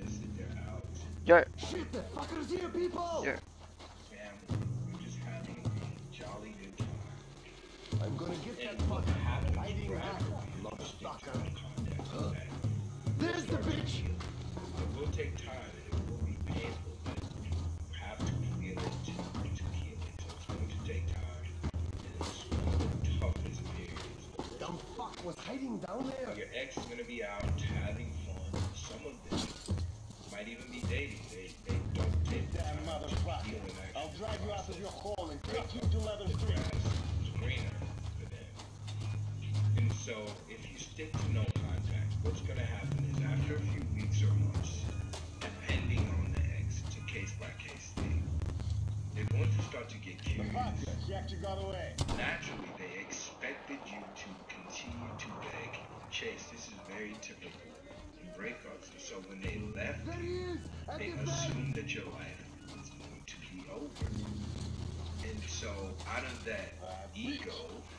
Your. Shit, the fuckers here, people! Your. Family, you're just having a jolly good time. I'm gonna get And that what fucker happens hiding back. gradually Uh, there's the bitch! It will take time and it will be painful, but you have to feel it to, to heal it. So it's going to take time, and it's one of the toughest periods. Dumb fuck was hiding down there. Your ex is going to be out having fun. Some of them might even be dating. They, they don't take the time to heal and actually I'll drive you out of your hole and break take you up. to Leather The Street. grass is greener for them. And so, if you stick to no contact, what's going to happen is after a few weeks or months, depending on the ex, it's a case-by-case thing, they're going to start to get curious. She actually got away. Naturally, they expected you to continue to beg and chase. This is very typical in breakups. And so when they left you, they assumed that your life was going to be over. And so out of that ego,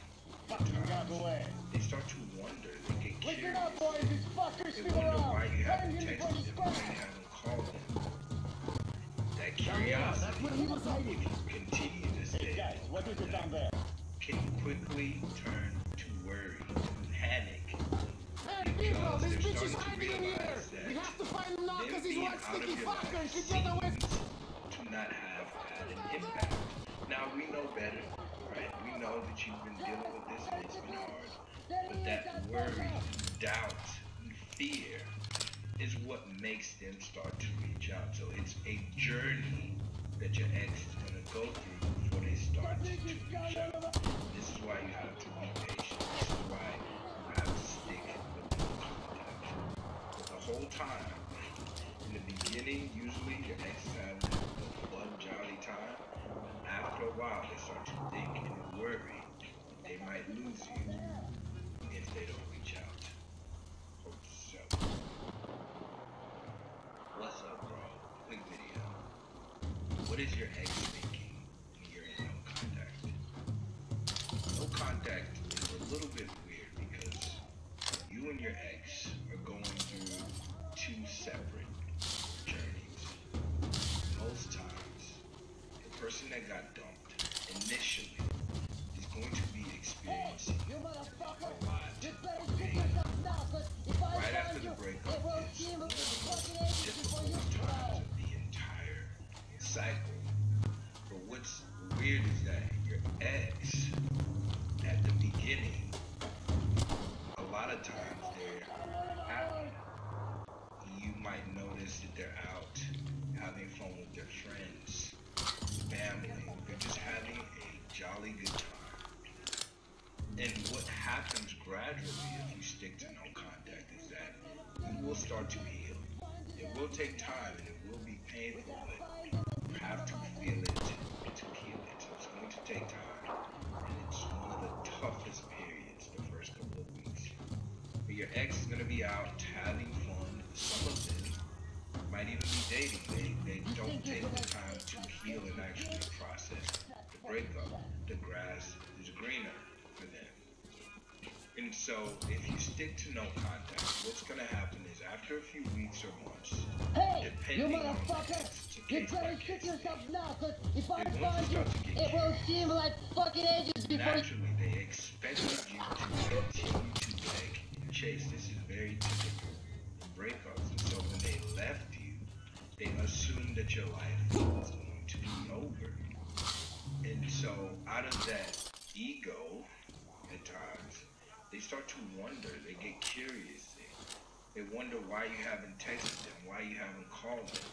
times, they start to wonder, they get curious. Listen up, boys, these fuckers They still wonder around. why you haven't Find texted anybody's them, why you haven't called them. That curiosity, if you continue to stay, Hey guys, what is it down there? can quickly turn to worry and panic. Hey people, Because this they're bitch is starting to hiding in here. realize that We have to find him now them because he's being one out of sticky your fucker and life should get away. seems to not have had an impact. Now we know better, right? We know that you've been dealing with this and it's been hard. But that worry, doubt, and fear is what makes them start to reach out. So it's a journey that your ex is going to go through before they start to reach out. This This is why you have to be patient. This is why you have to stick with no contact. The whole time, in the beginning, usually your ex is having a fun, jolly time. After a while, they start to think and worry that they might lose you if they don't reach out. Hope so. What's up, bro? Quick video. What is your ex thinking when you're in no contact? No contact is a little bit weird because you and your ex are going through two separate journeys. Most times, the person that got dumped initially is going to be experiencing a lot of pain. Right after the breakup is one of the most difficult times of the entire cycle. But what's weird is that your ex, at the beginning, a lot of times they're happy. You might notice that they're out having fun with their friends, family. They're just having a jolly good time. And what happens gradually if you stick to no contact is that you will start to heal. It will take time and it will be painful, but you have to feel it to heal it. So it's going to take time. And it's one of the toughest periods, the first couple of weeks. But your ex is going to be out having fun. Some of them might even be dating. They, they don't take the time to heal and actually process the breakup. The grass is greener for them. And so, if you stick to no contact, what's going to happen is after a few weeks or months, Hey, you depending on the motherfucker! ex, You better kick yourself now, cause if I find you, it will seem like fucking ages before you... naturally, they expected you to continue to beg and chase. This is very typical in breakups. And so when they left you, they assumed that your life was going to be over. And so out of that ego, at times, they start to wonder, they get curious, they, they wonder why you haven't texted them, why you haven't called them.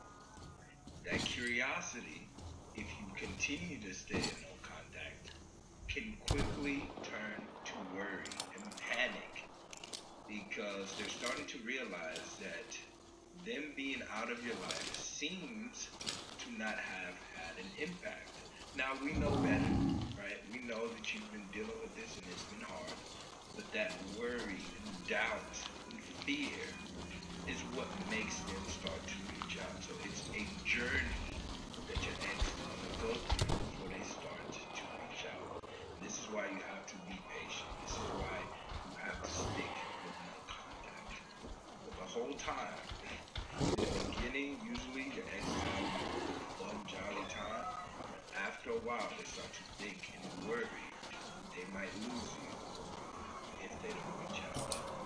That curiosity, if you continue to stay in no contact, can quickly turn to worry and panic because they're starting to realize that them being out of your life seems to not have had an impact. Now we know better, right? We know that you've been dealing with this and it's been hard, but that worry and doubt and fear is what makes them start to reach out. So it's a journey that your ex is going to go through before they start to reach out. And this is why you have to be patient. This is why you have to stick with no contact. But the whole time, in the beginning, usually your ex is having a fun, jolly time. After a while, they start to think and worry they might lose you if they don't reach out.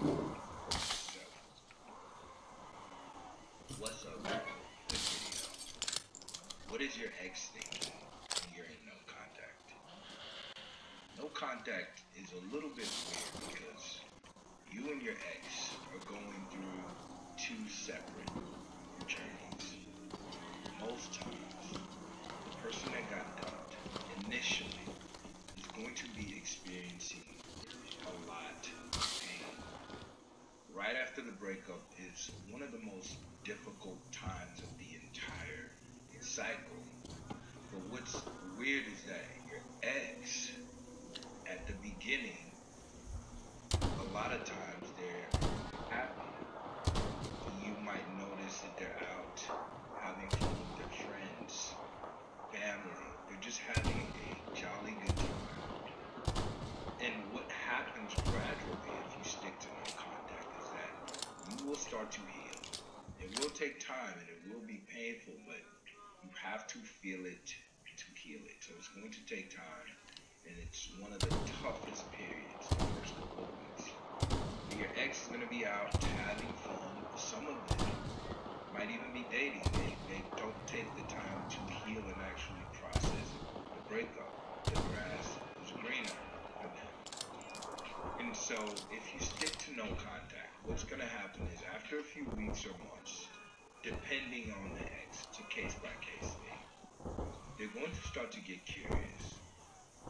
So, what's up? Good video. What is your ex thinking when you're in no contact? No contact is a little bit weird because you and your ex are going through two separate journeys. Most times, the person that got dumped initially is going to be experiencing a lot of pain. Right after the breakup is one of the most difficult times of the entire cycle. But what's weird is that your ex, at the beginning, a lot of times they're happy. You might notice that they're out having fun with their friends, family. They're just having a jolly good time. And what happens gradually if you stick to no contact is that you will start to heal. It will take time and it will be painful, but you have to feel it to heal it. So it's going to take time, and it's one of the toughest periods, the first couple of weeks. Your ex is going to be out having fun. Some of them might even be dating. They, they don't take the time to heal and actually process the breakup. The grass is greener for them. And so if you stick to no contact, what's going to happen is after a few weeks or months, depending on the ex, it's a case by case thing, they're going to start to get curious.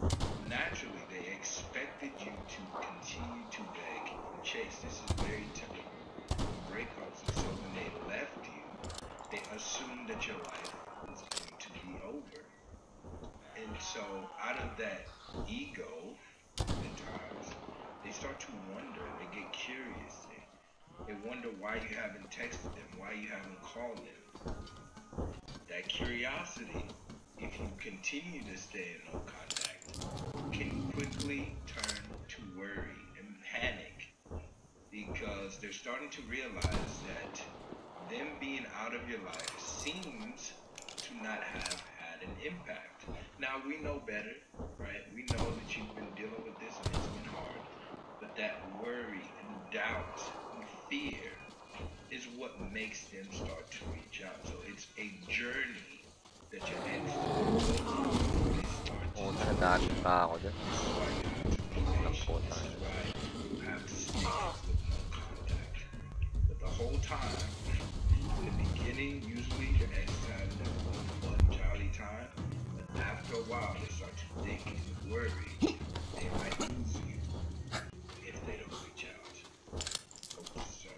naturally they expected you to continue to beg and chase. This is very typical breakups. And so when they left you, they assumed that your life was going to be over. And so out of that ego, at times, they start to wonder, they get curious, they, they wonder why you haven't texted them, why you haven't called them. That curiosity, if you continue to stay in no contact, can quickly turn to worry and panic, because they're starting to realize that them being out of your life seems to not have had an impact. Now we know better, right? We know that you've been dealing with this and it's been hard, but that worry and doubt and fear is what makes them start to reach out. So it's a journey that your ex will go through. They start to Oh, nakadami pa ako dyan. This is why you have to be patient. This is why you have to stick with no contact. But the whole time, in the beginning, usually your ex is having a fun, jolly time. But after a while, they start to think and worry they might lose you if they don't reach out. So,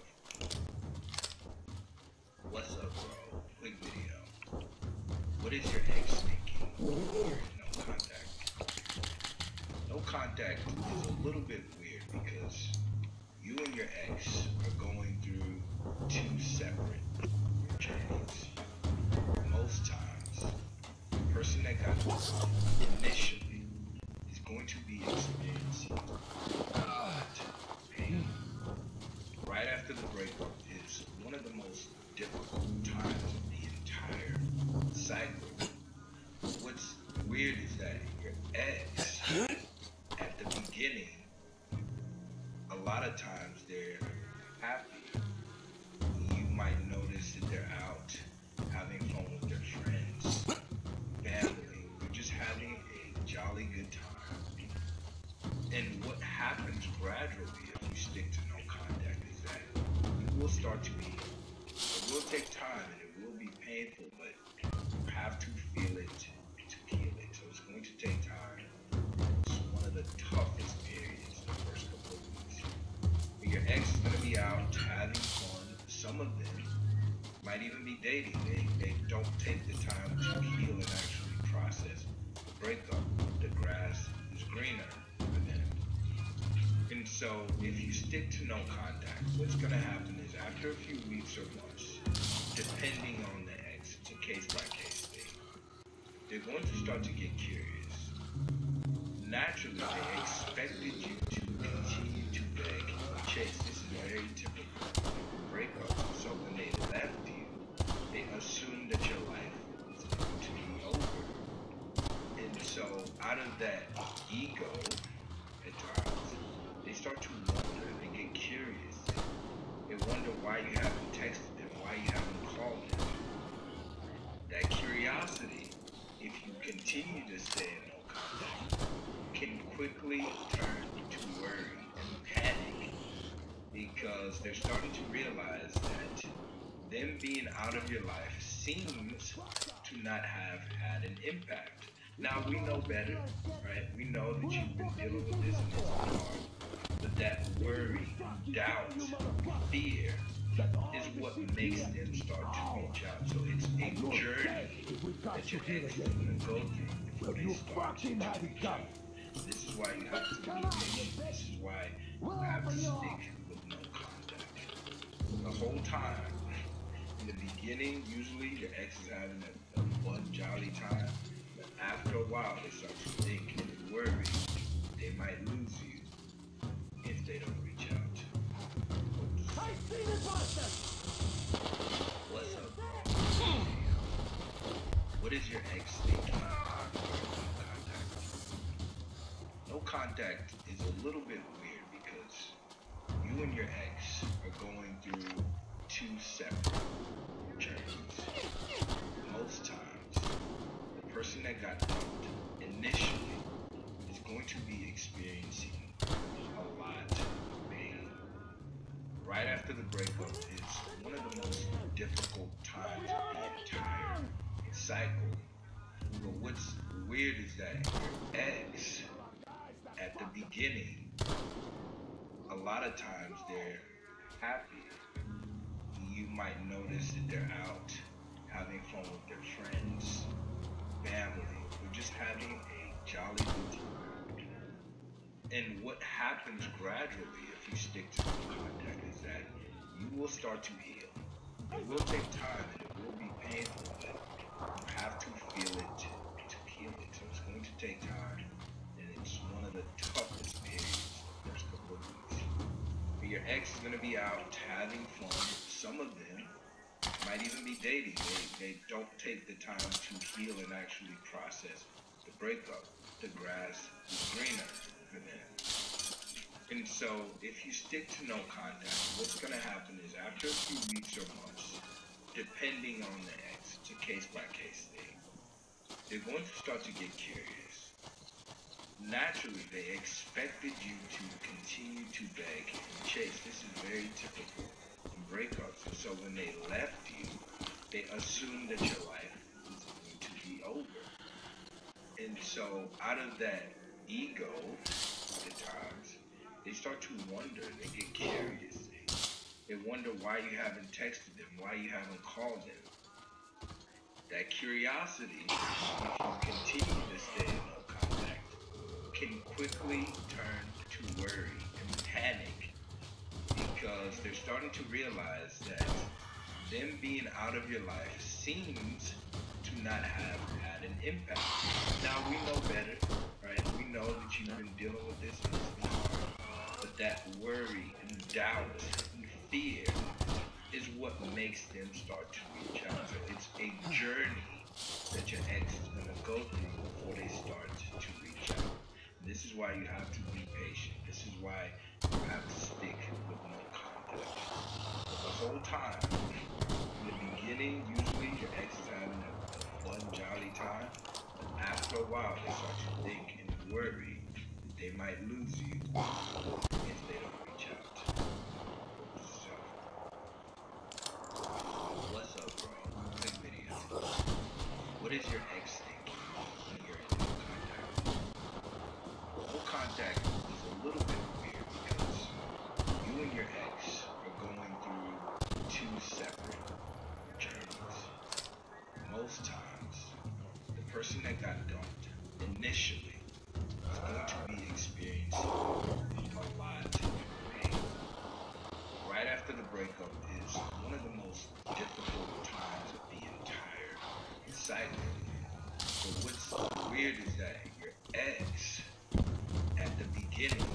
what's up, bro? Quick video. What is your ex thinking? No contact. No contact is a little bit weird because you and your ex are going through two separate journeys. Most times, the person that got this initially is going to be experiencing a lot of pain. Right after the breakup is one of the most difficult times of the entire cycle. What's weird is that your ex, at the beginning, a lot of times they're happy. You might notice that they're out having fun with their friends, family. They're just having a jolly good time. And what happens gradually if you stick to no contact is that you will start to be, it will take time and it will be painful, but you have to feel it to heal it. So it's going to take time. It's one of the toughest periods, the first couple of weeks. But your ex is going to be out having fun. Some of them might even be dating. They, they don't take the time to heal and actually process the breakup. The grass is greener for them. And so if you stick to no contact, what's going to happen is after a few weeks or months, depending on the ex, it's a case-by-case thing, they're going to start to get curious. Naturally, they expected you to continue to beg and chase. This is very typical breakup. So when they left you, they assumed that your life was going to be over. And so out of that ego, at times, they start to wonder, they get curious. They wonder why you haven't texted them, why you haven't called them. That curiosity, if you continue to stay in no contact, can quickly turn to worry and panic, because they're starting to realize that them being out of your life seems to not have had an impact. Now we know better, right? We know that you've been dealing with this and it's been hard, but that worry, doubt, fear is what makes them start to reach out. So it's a journey that your ex is going to go through before they start to reach out. This is why you have to be patient. This is why you have to stick with no contact. The whole time, in the beginning, usually your ex is having a, a fun, jolly time. But after a while, they start to think and worry they might lose you if they don't reach out. I see the monster! What's up, bro? What is your ex thinking? No contact is a little bit weird because you and your ex are going through two separate journeys. Most times, the person that got dumped initially is going to be experiencing a lot of pain. Right after the breakup is one of the most difficult times of the entire cycle. But what's weird is that your ex beginning, a lot of times they're happy. You might notice that they're out having fun with their friends, family, or just having a jolly good time. And what happens gradually if you stick to the contact is that you will start to heal. It will take time and it will be painful, but you have to feel it to heal it. So it's going to take time, and it's one of the toughest periods the first couple of weeks. But your ex is going to be out having fun. Some of them might even be dating. They, they don't take the time to heal and actually process the breakup. The grass is greener for them. And so, if you stick to no contact, what's going to happen is after a few weeks or months, depending on the ex, it's a case-by-case thing, they're going to start to get curious. Naturally, they expected you to continue to beg and chase. This is very typical in breakups. And so when they left you, they assumed that your life was going to be over. And so, out of that ego, at times, they start to wonder, they get curious. They wonder why you haven't texted them, why you haven't called them. That curiosity, if you continue to stay in no contact, can quickly turn to worry and panic because they're starting to realize that them being out of your life seems to not have had an impact. Now we know better, right? We know that you've been dealing with this and it's been hard. But that worry and doubt and fear is what makes them start to reach out. So it's a journey that your ex is going to go through before they start to reach out. And this is why you have to be patient. This is why you have to stick with no contact. But the whole time, in the beginning, usually your ex is having a fun, jolly time. But after a while, they start to think and worry that they might lose you if they don't reach out. So, what's up, bro? Quick video. What is your ex thinking when you're in no contact? No contact is a little bit weird because you and your ex are going through two separate journeys. Most times, the person that got dumped initially is going to be experiencing a lot of pain. Right after the breakup is one of the most difficult times of the entire cycle. But what's weird is that your ex, at the beginning,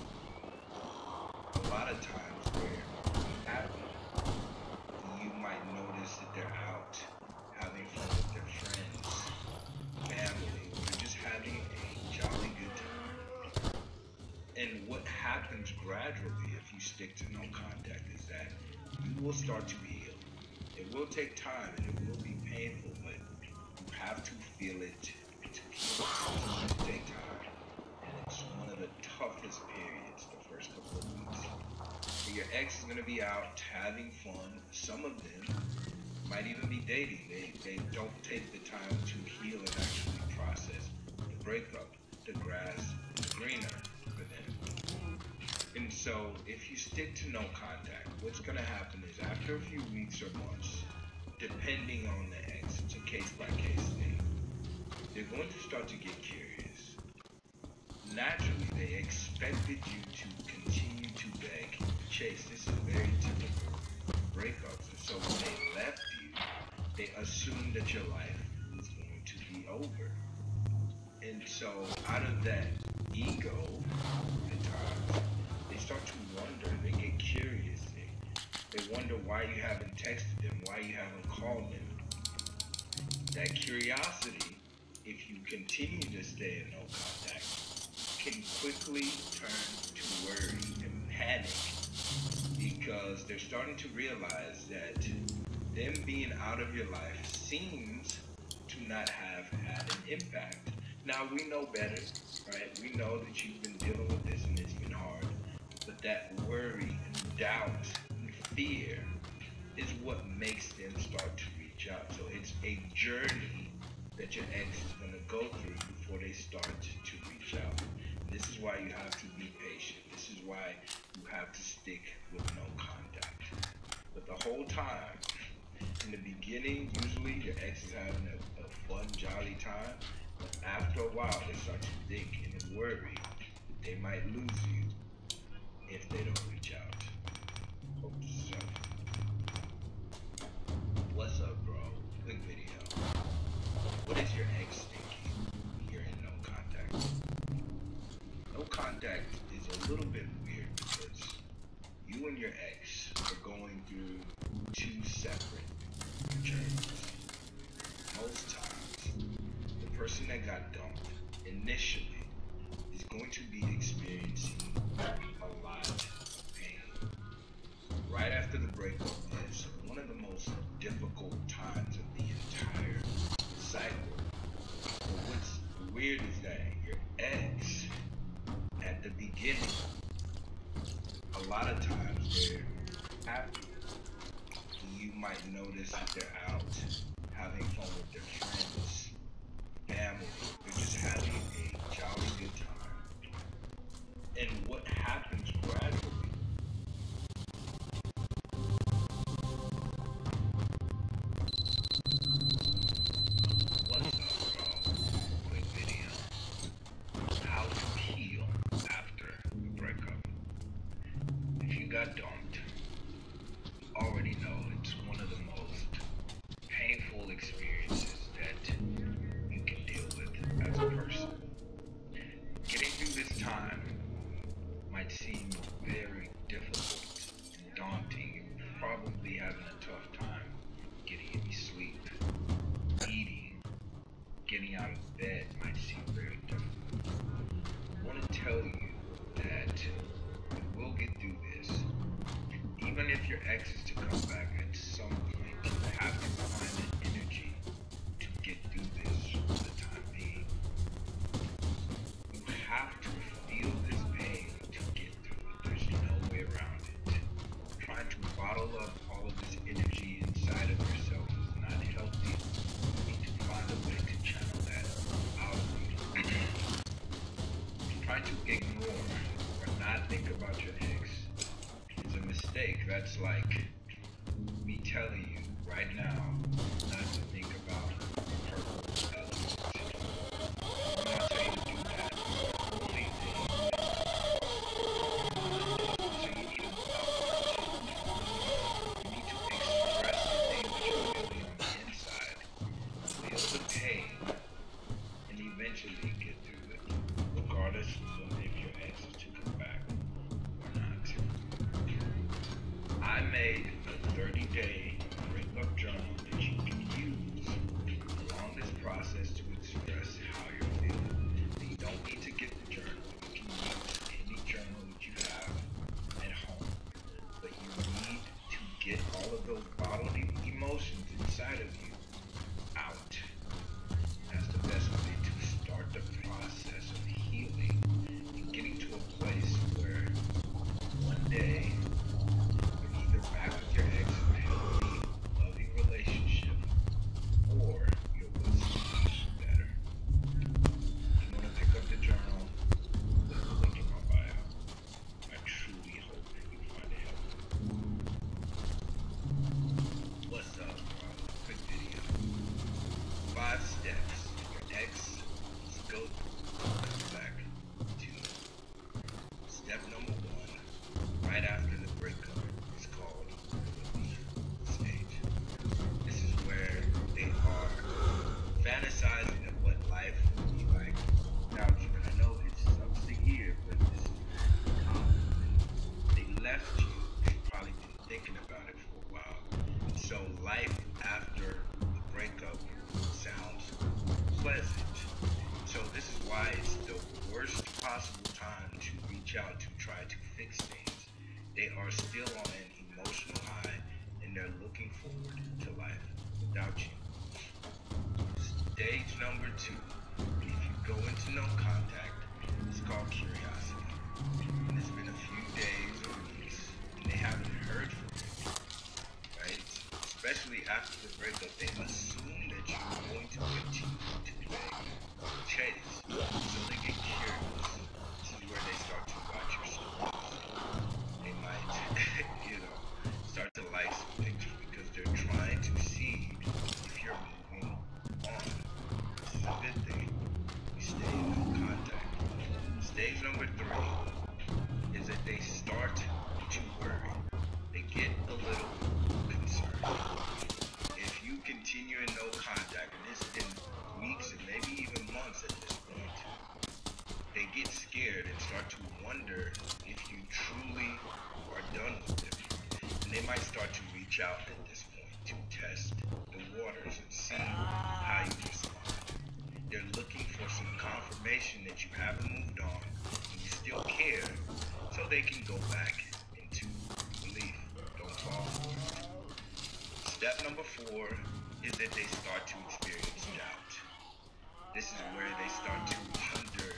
a lot of times where it happened, you might notice that they're out having fun with their friends, family, or just having a jolly good time. And what happens gradually if you stick to no contact is that you will start to heal. It will take time and it will be painful, but you have to feel it to heal. It's going to take time, and it's one of the toughest periods the first couple of weeks. But your ex is going to be out having fun. Some of them might even be dating. They, they don't take the time to heal and actually process the breakup. The grass is greener for them. And so, if you stick to no contact, what's going to happen is after a few weeks or months, depending on the ex, it's a case-by-case thing, they're going to start to get curious. Naturally, they expected you to continue to beg and chase. This is very typical breakups. And so when they left you, they assumed that your life was going to be over. And so out of that ego, at times, they start to wonder, they get curious. They, they wonder why you haven't texted them, why you haven't called them. That curiosity, if you continue to stay in no contact, can quickly turn to worry and panic because they're starting to realize that them being out of your life seems to not have had an impact. Now we know better, right? We know that you've been dealing with this and it's been hard, but that worry and doubt and fear is what makes them start to reach out. So it's a journey that your ex is going to go through before they start to reach out. This is why you have to be patient. This is why you have to stick with no contact. But the whole time, in the beginning, usually your ex is having a, a fun, jolly time. But after a while, they start to think and worry that they might lose you if they don't reach out. Hope so. What's up, bro? Quick video. What is your ex thinking when you're in no contact? No contact is a little bit weird because you and your ex are going through two separate journeys. Most times, the person that got dumped initially is going to be experiencing a lot of pain. Right after the breakup is one of the most difficult times of the entire cycle. But what's weird is that your ex, at the beginning, a lot of times they're happy. You might notice that they're out having fun with their friends, family. They're just having a jolly good time. And what happens gradually, what's up, bro? Quick video. How to heal after a breakup. If you got dumped, you already know it's one of the most painful experiences that you can deal with as a person. Getting through this time might seem very difficult and daunting. You're probably having a tough time getting any sleep. Eating, getting out of bed might seem very difficult. I want to tell you that you will get through this. Even if your ex is to come back at some point, you have to find the energy to get through this for the time being. You have to feel this pain to get through it. There's no way around it. Trying to bottle up all of this energy inside of yourself is not healthy. You need to find a way to channel that out of you. Trying to ignore or not think about your ex is a mistake. That's like me telling you right now not to think about the purple element. I'm not telling you to do that. Only thing so you need to you need to express the things that you're feeling on the inside. Feel the pain and eventually get through it, regardless of if your ex is to come back or not. I made a thirty day breakup journal that you can use along this process to express how you're feeling. And you don't need to get the journal. You can use any journal that you have at home. But you need to get all of those bottled emotions inside of you out. That's the best way to start the process of healing and getting to a place where one day you're either back with your ex in a healthy, loving relationship, or you're with someone better. If you want to pick up the journal, there's a link in my bio. I truly hope that you find it helpful. What's up, bro? Quick video. Five steps your ex is go come back to. Step number one, right after the breakup, is called the relief stage. This is where they are fantasizing of what life would be like without you. And I know it sucks to hear, but this is common. They left you, you've probably been thinking about it for a while. And so life after the breakup sounds pleasant. So this is why it's the worst possible time to reach out to try to fix things. They are still on an emotional high and they're looking forward to life without you. Stage number two, if you go into no contact, it's called curiosity. And it's been a few days or weeks and they haven't heard from you, right? Especially after the breakup, they assume that you're going to continue to play chase. So they get curious. wonder if you truly are done with them. And they might start to reach out at this point to test the waters and see how you respond. They're looking for some confirmation that you haven't moved on and you still care, so they can go back into belief. Don't fall for it. Step number four is that they start to experience doubt. This is where they start to wonder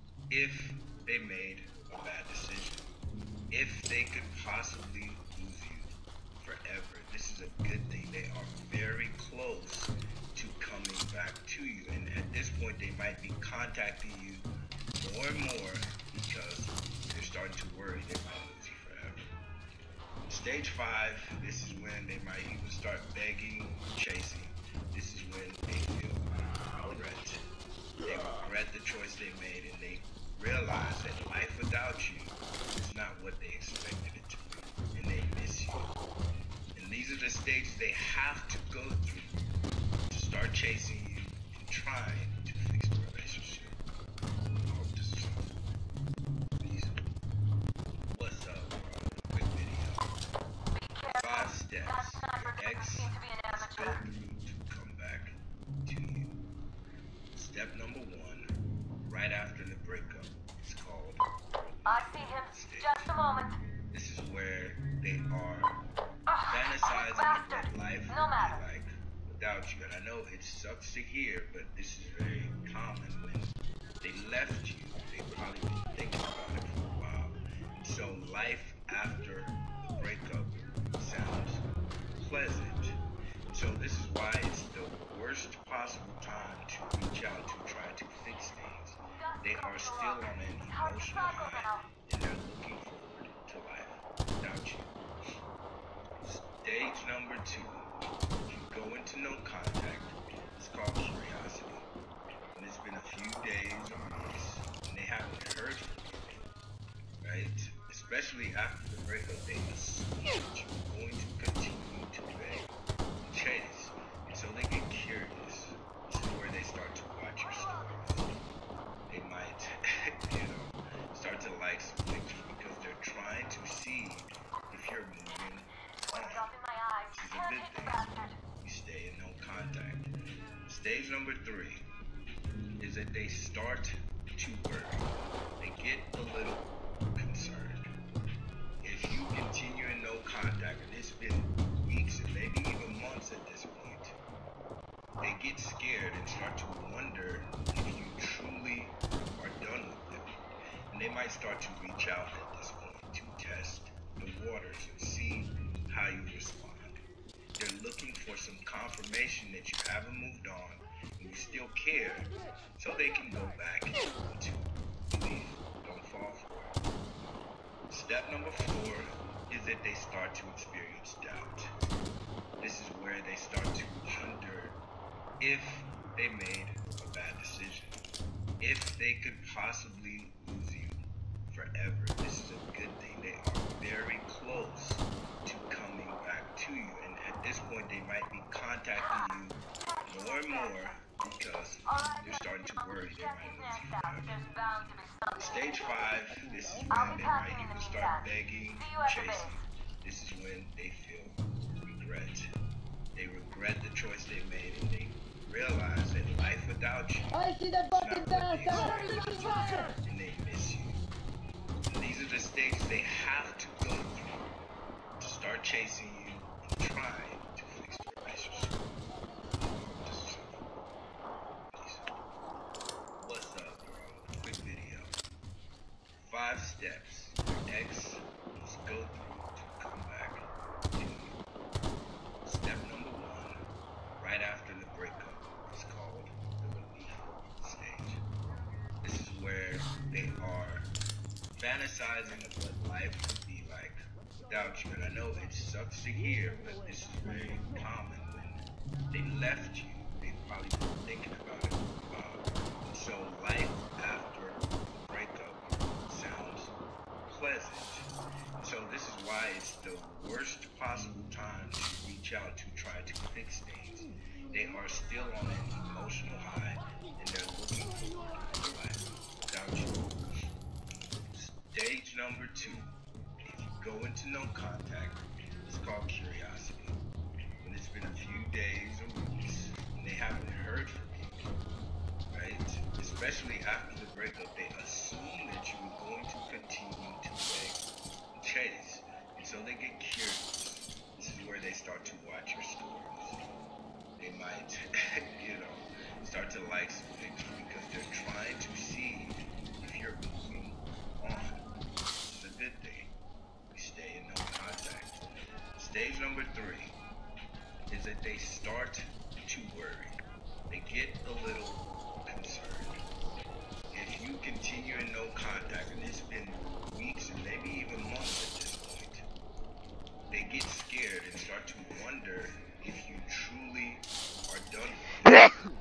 if they made a bad decision, if they could possibly lose you forever. This is a good thing. They are very close to coming back to you, and at this point they might be contacting you more and more because they're starting to worry they might lose you forever. Stage five, this is when they might even start begging, chasing. This is when they feel regret. They regret the choice they made, and they realize that life without you is not what they expected it to be, and they miss you. And these are the stages they have to go through to start chasing you and trying to fix the relationship. I hope this is Peace. What's up, bro? Quick video. Five steps your ex must go through to come back to you. Step number one, right after the breakup, is called I see him. Just a moment. This is where they are fantasizing of what life No would matter. be like without you. And I know it sucks to hear, but this is very common. When they left you, they probably been thinking about it for a while. And so life after the breakup sounds pleasant. So this is why it's the worst possible time to reach out to try to fix things. They are still on an emotional high, and they're looking forward to life without you. Stage number two, you go into no contact. It's called curiosity. When it's been a few days or weeks, and they haven't heard from you, right? Especially after the breakup, they assume that you're going to continue to beg and chase, and so they get curious. This is where they start to watch your stories. They might, you know, start to like some pictures because they're trying to see if you're moving on. This is a good thing. You stay in no contact. Stage number three is that they start to worry. They get a little concerned. If you continue in no contact, and it's been weeks and maybe even months at this point, they get scared and start to wonder if you truly are done with them. And they might start to reach out at this point to test the waters and see how you respond. They're looking for some confirmation that you haven't moved on and you still care, so they can go back into belief. Don't fall for it. Step number four is that they start to experience doubt. This is where they start to wonder if they made a bad decision, if they could possibly lose you forever. This is a good thing. They are very close to coming back to you, and at this point they might be contacting you more and more because they're starting to worry they might lose you forever. Stage five, this is when they might even start begging, chasing. This is when they feel regret. They regret the choice they made, and they realize that life without you I see the fucking bastard, and they miss you. And these are the stages they have to go through to start chasing you and trying to fix the relationship. What's up, bro? Quick video. Five steps your ex must go through to come back to you. Step number one, right after the breakup, is called the relief stage. This is where they are fantasizing of what life would be like without you. And I know it sucks to hear, but this is very common. When they left you, they've probably been thinking about it for a while. And so life after the breakup sounds pleasant. And so this is why it's the worst possible time to reach out to try to fix things. They are still on an emotional high, and they're looking forward to life without you. number two, if you go into no contact, it's called curiosity. When it's been a few days or weeks and they haven't heard from you, right? Especially after the breakup, they assume that you are going to continue to beg and chase. And so they get curious. This is where they start to watch your stories. They might, you know, start to like some things because they're trying to see if you're moving on. This is a good thing. We stay in no contact. Stage number three is that they start to worry. They get a little concerned. If you continue in no contact, and it's been weeks and maybe even months at this point, they get scared and start to wonder if you truly are done with it.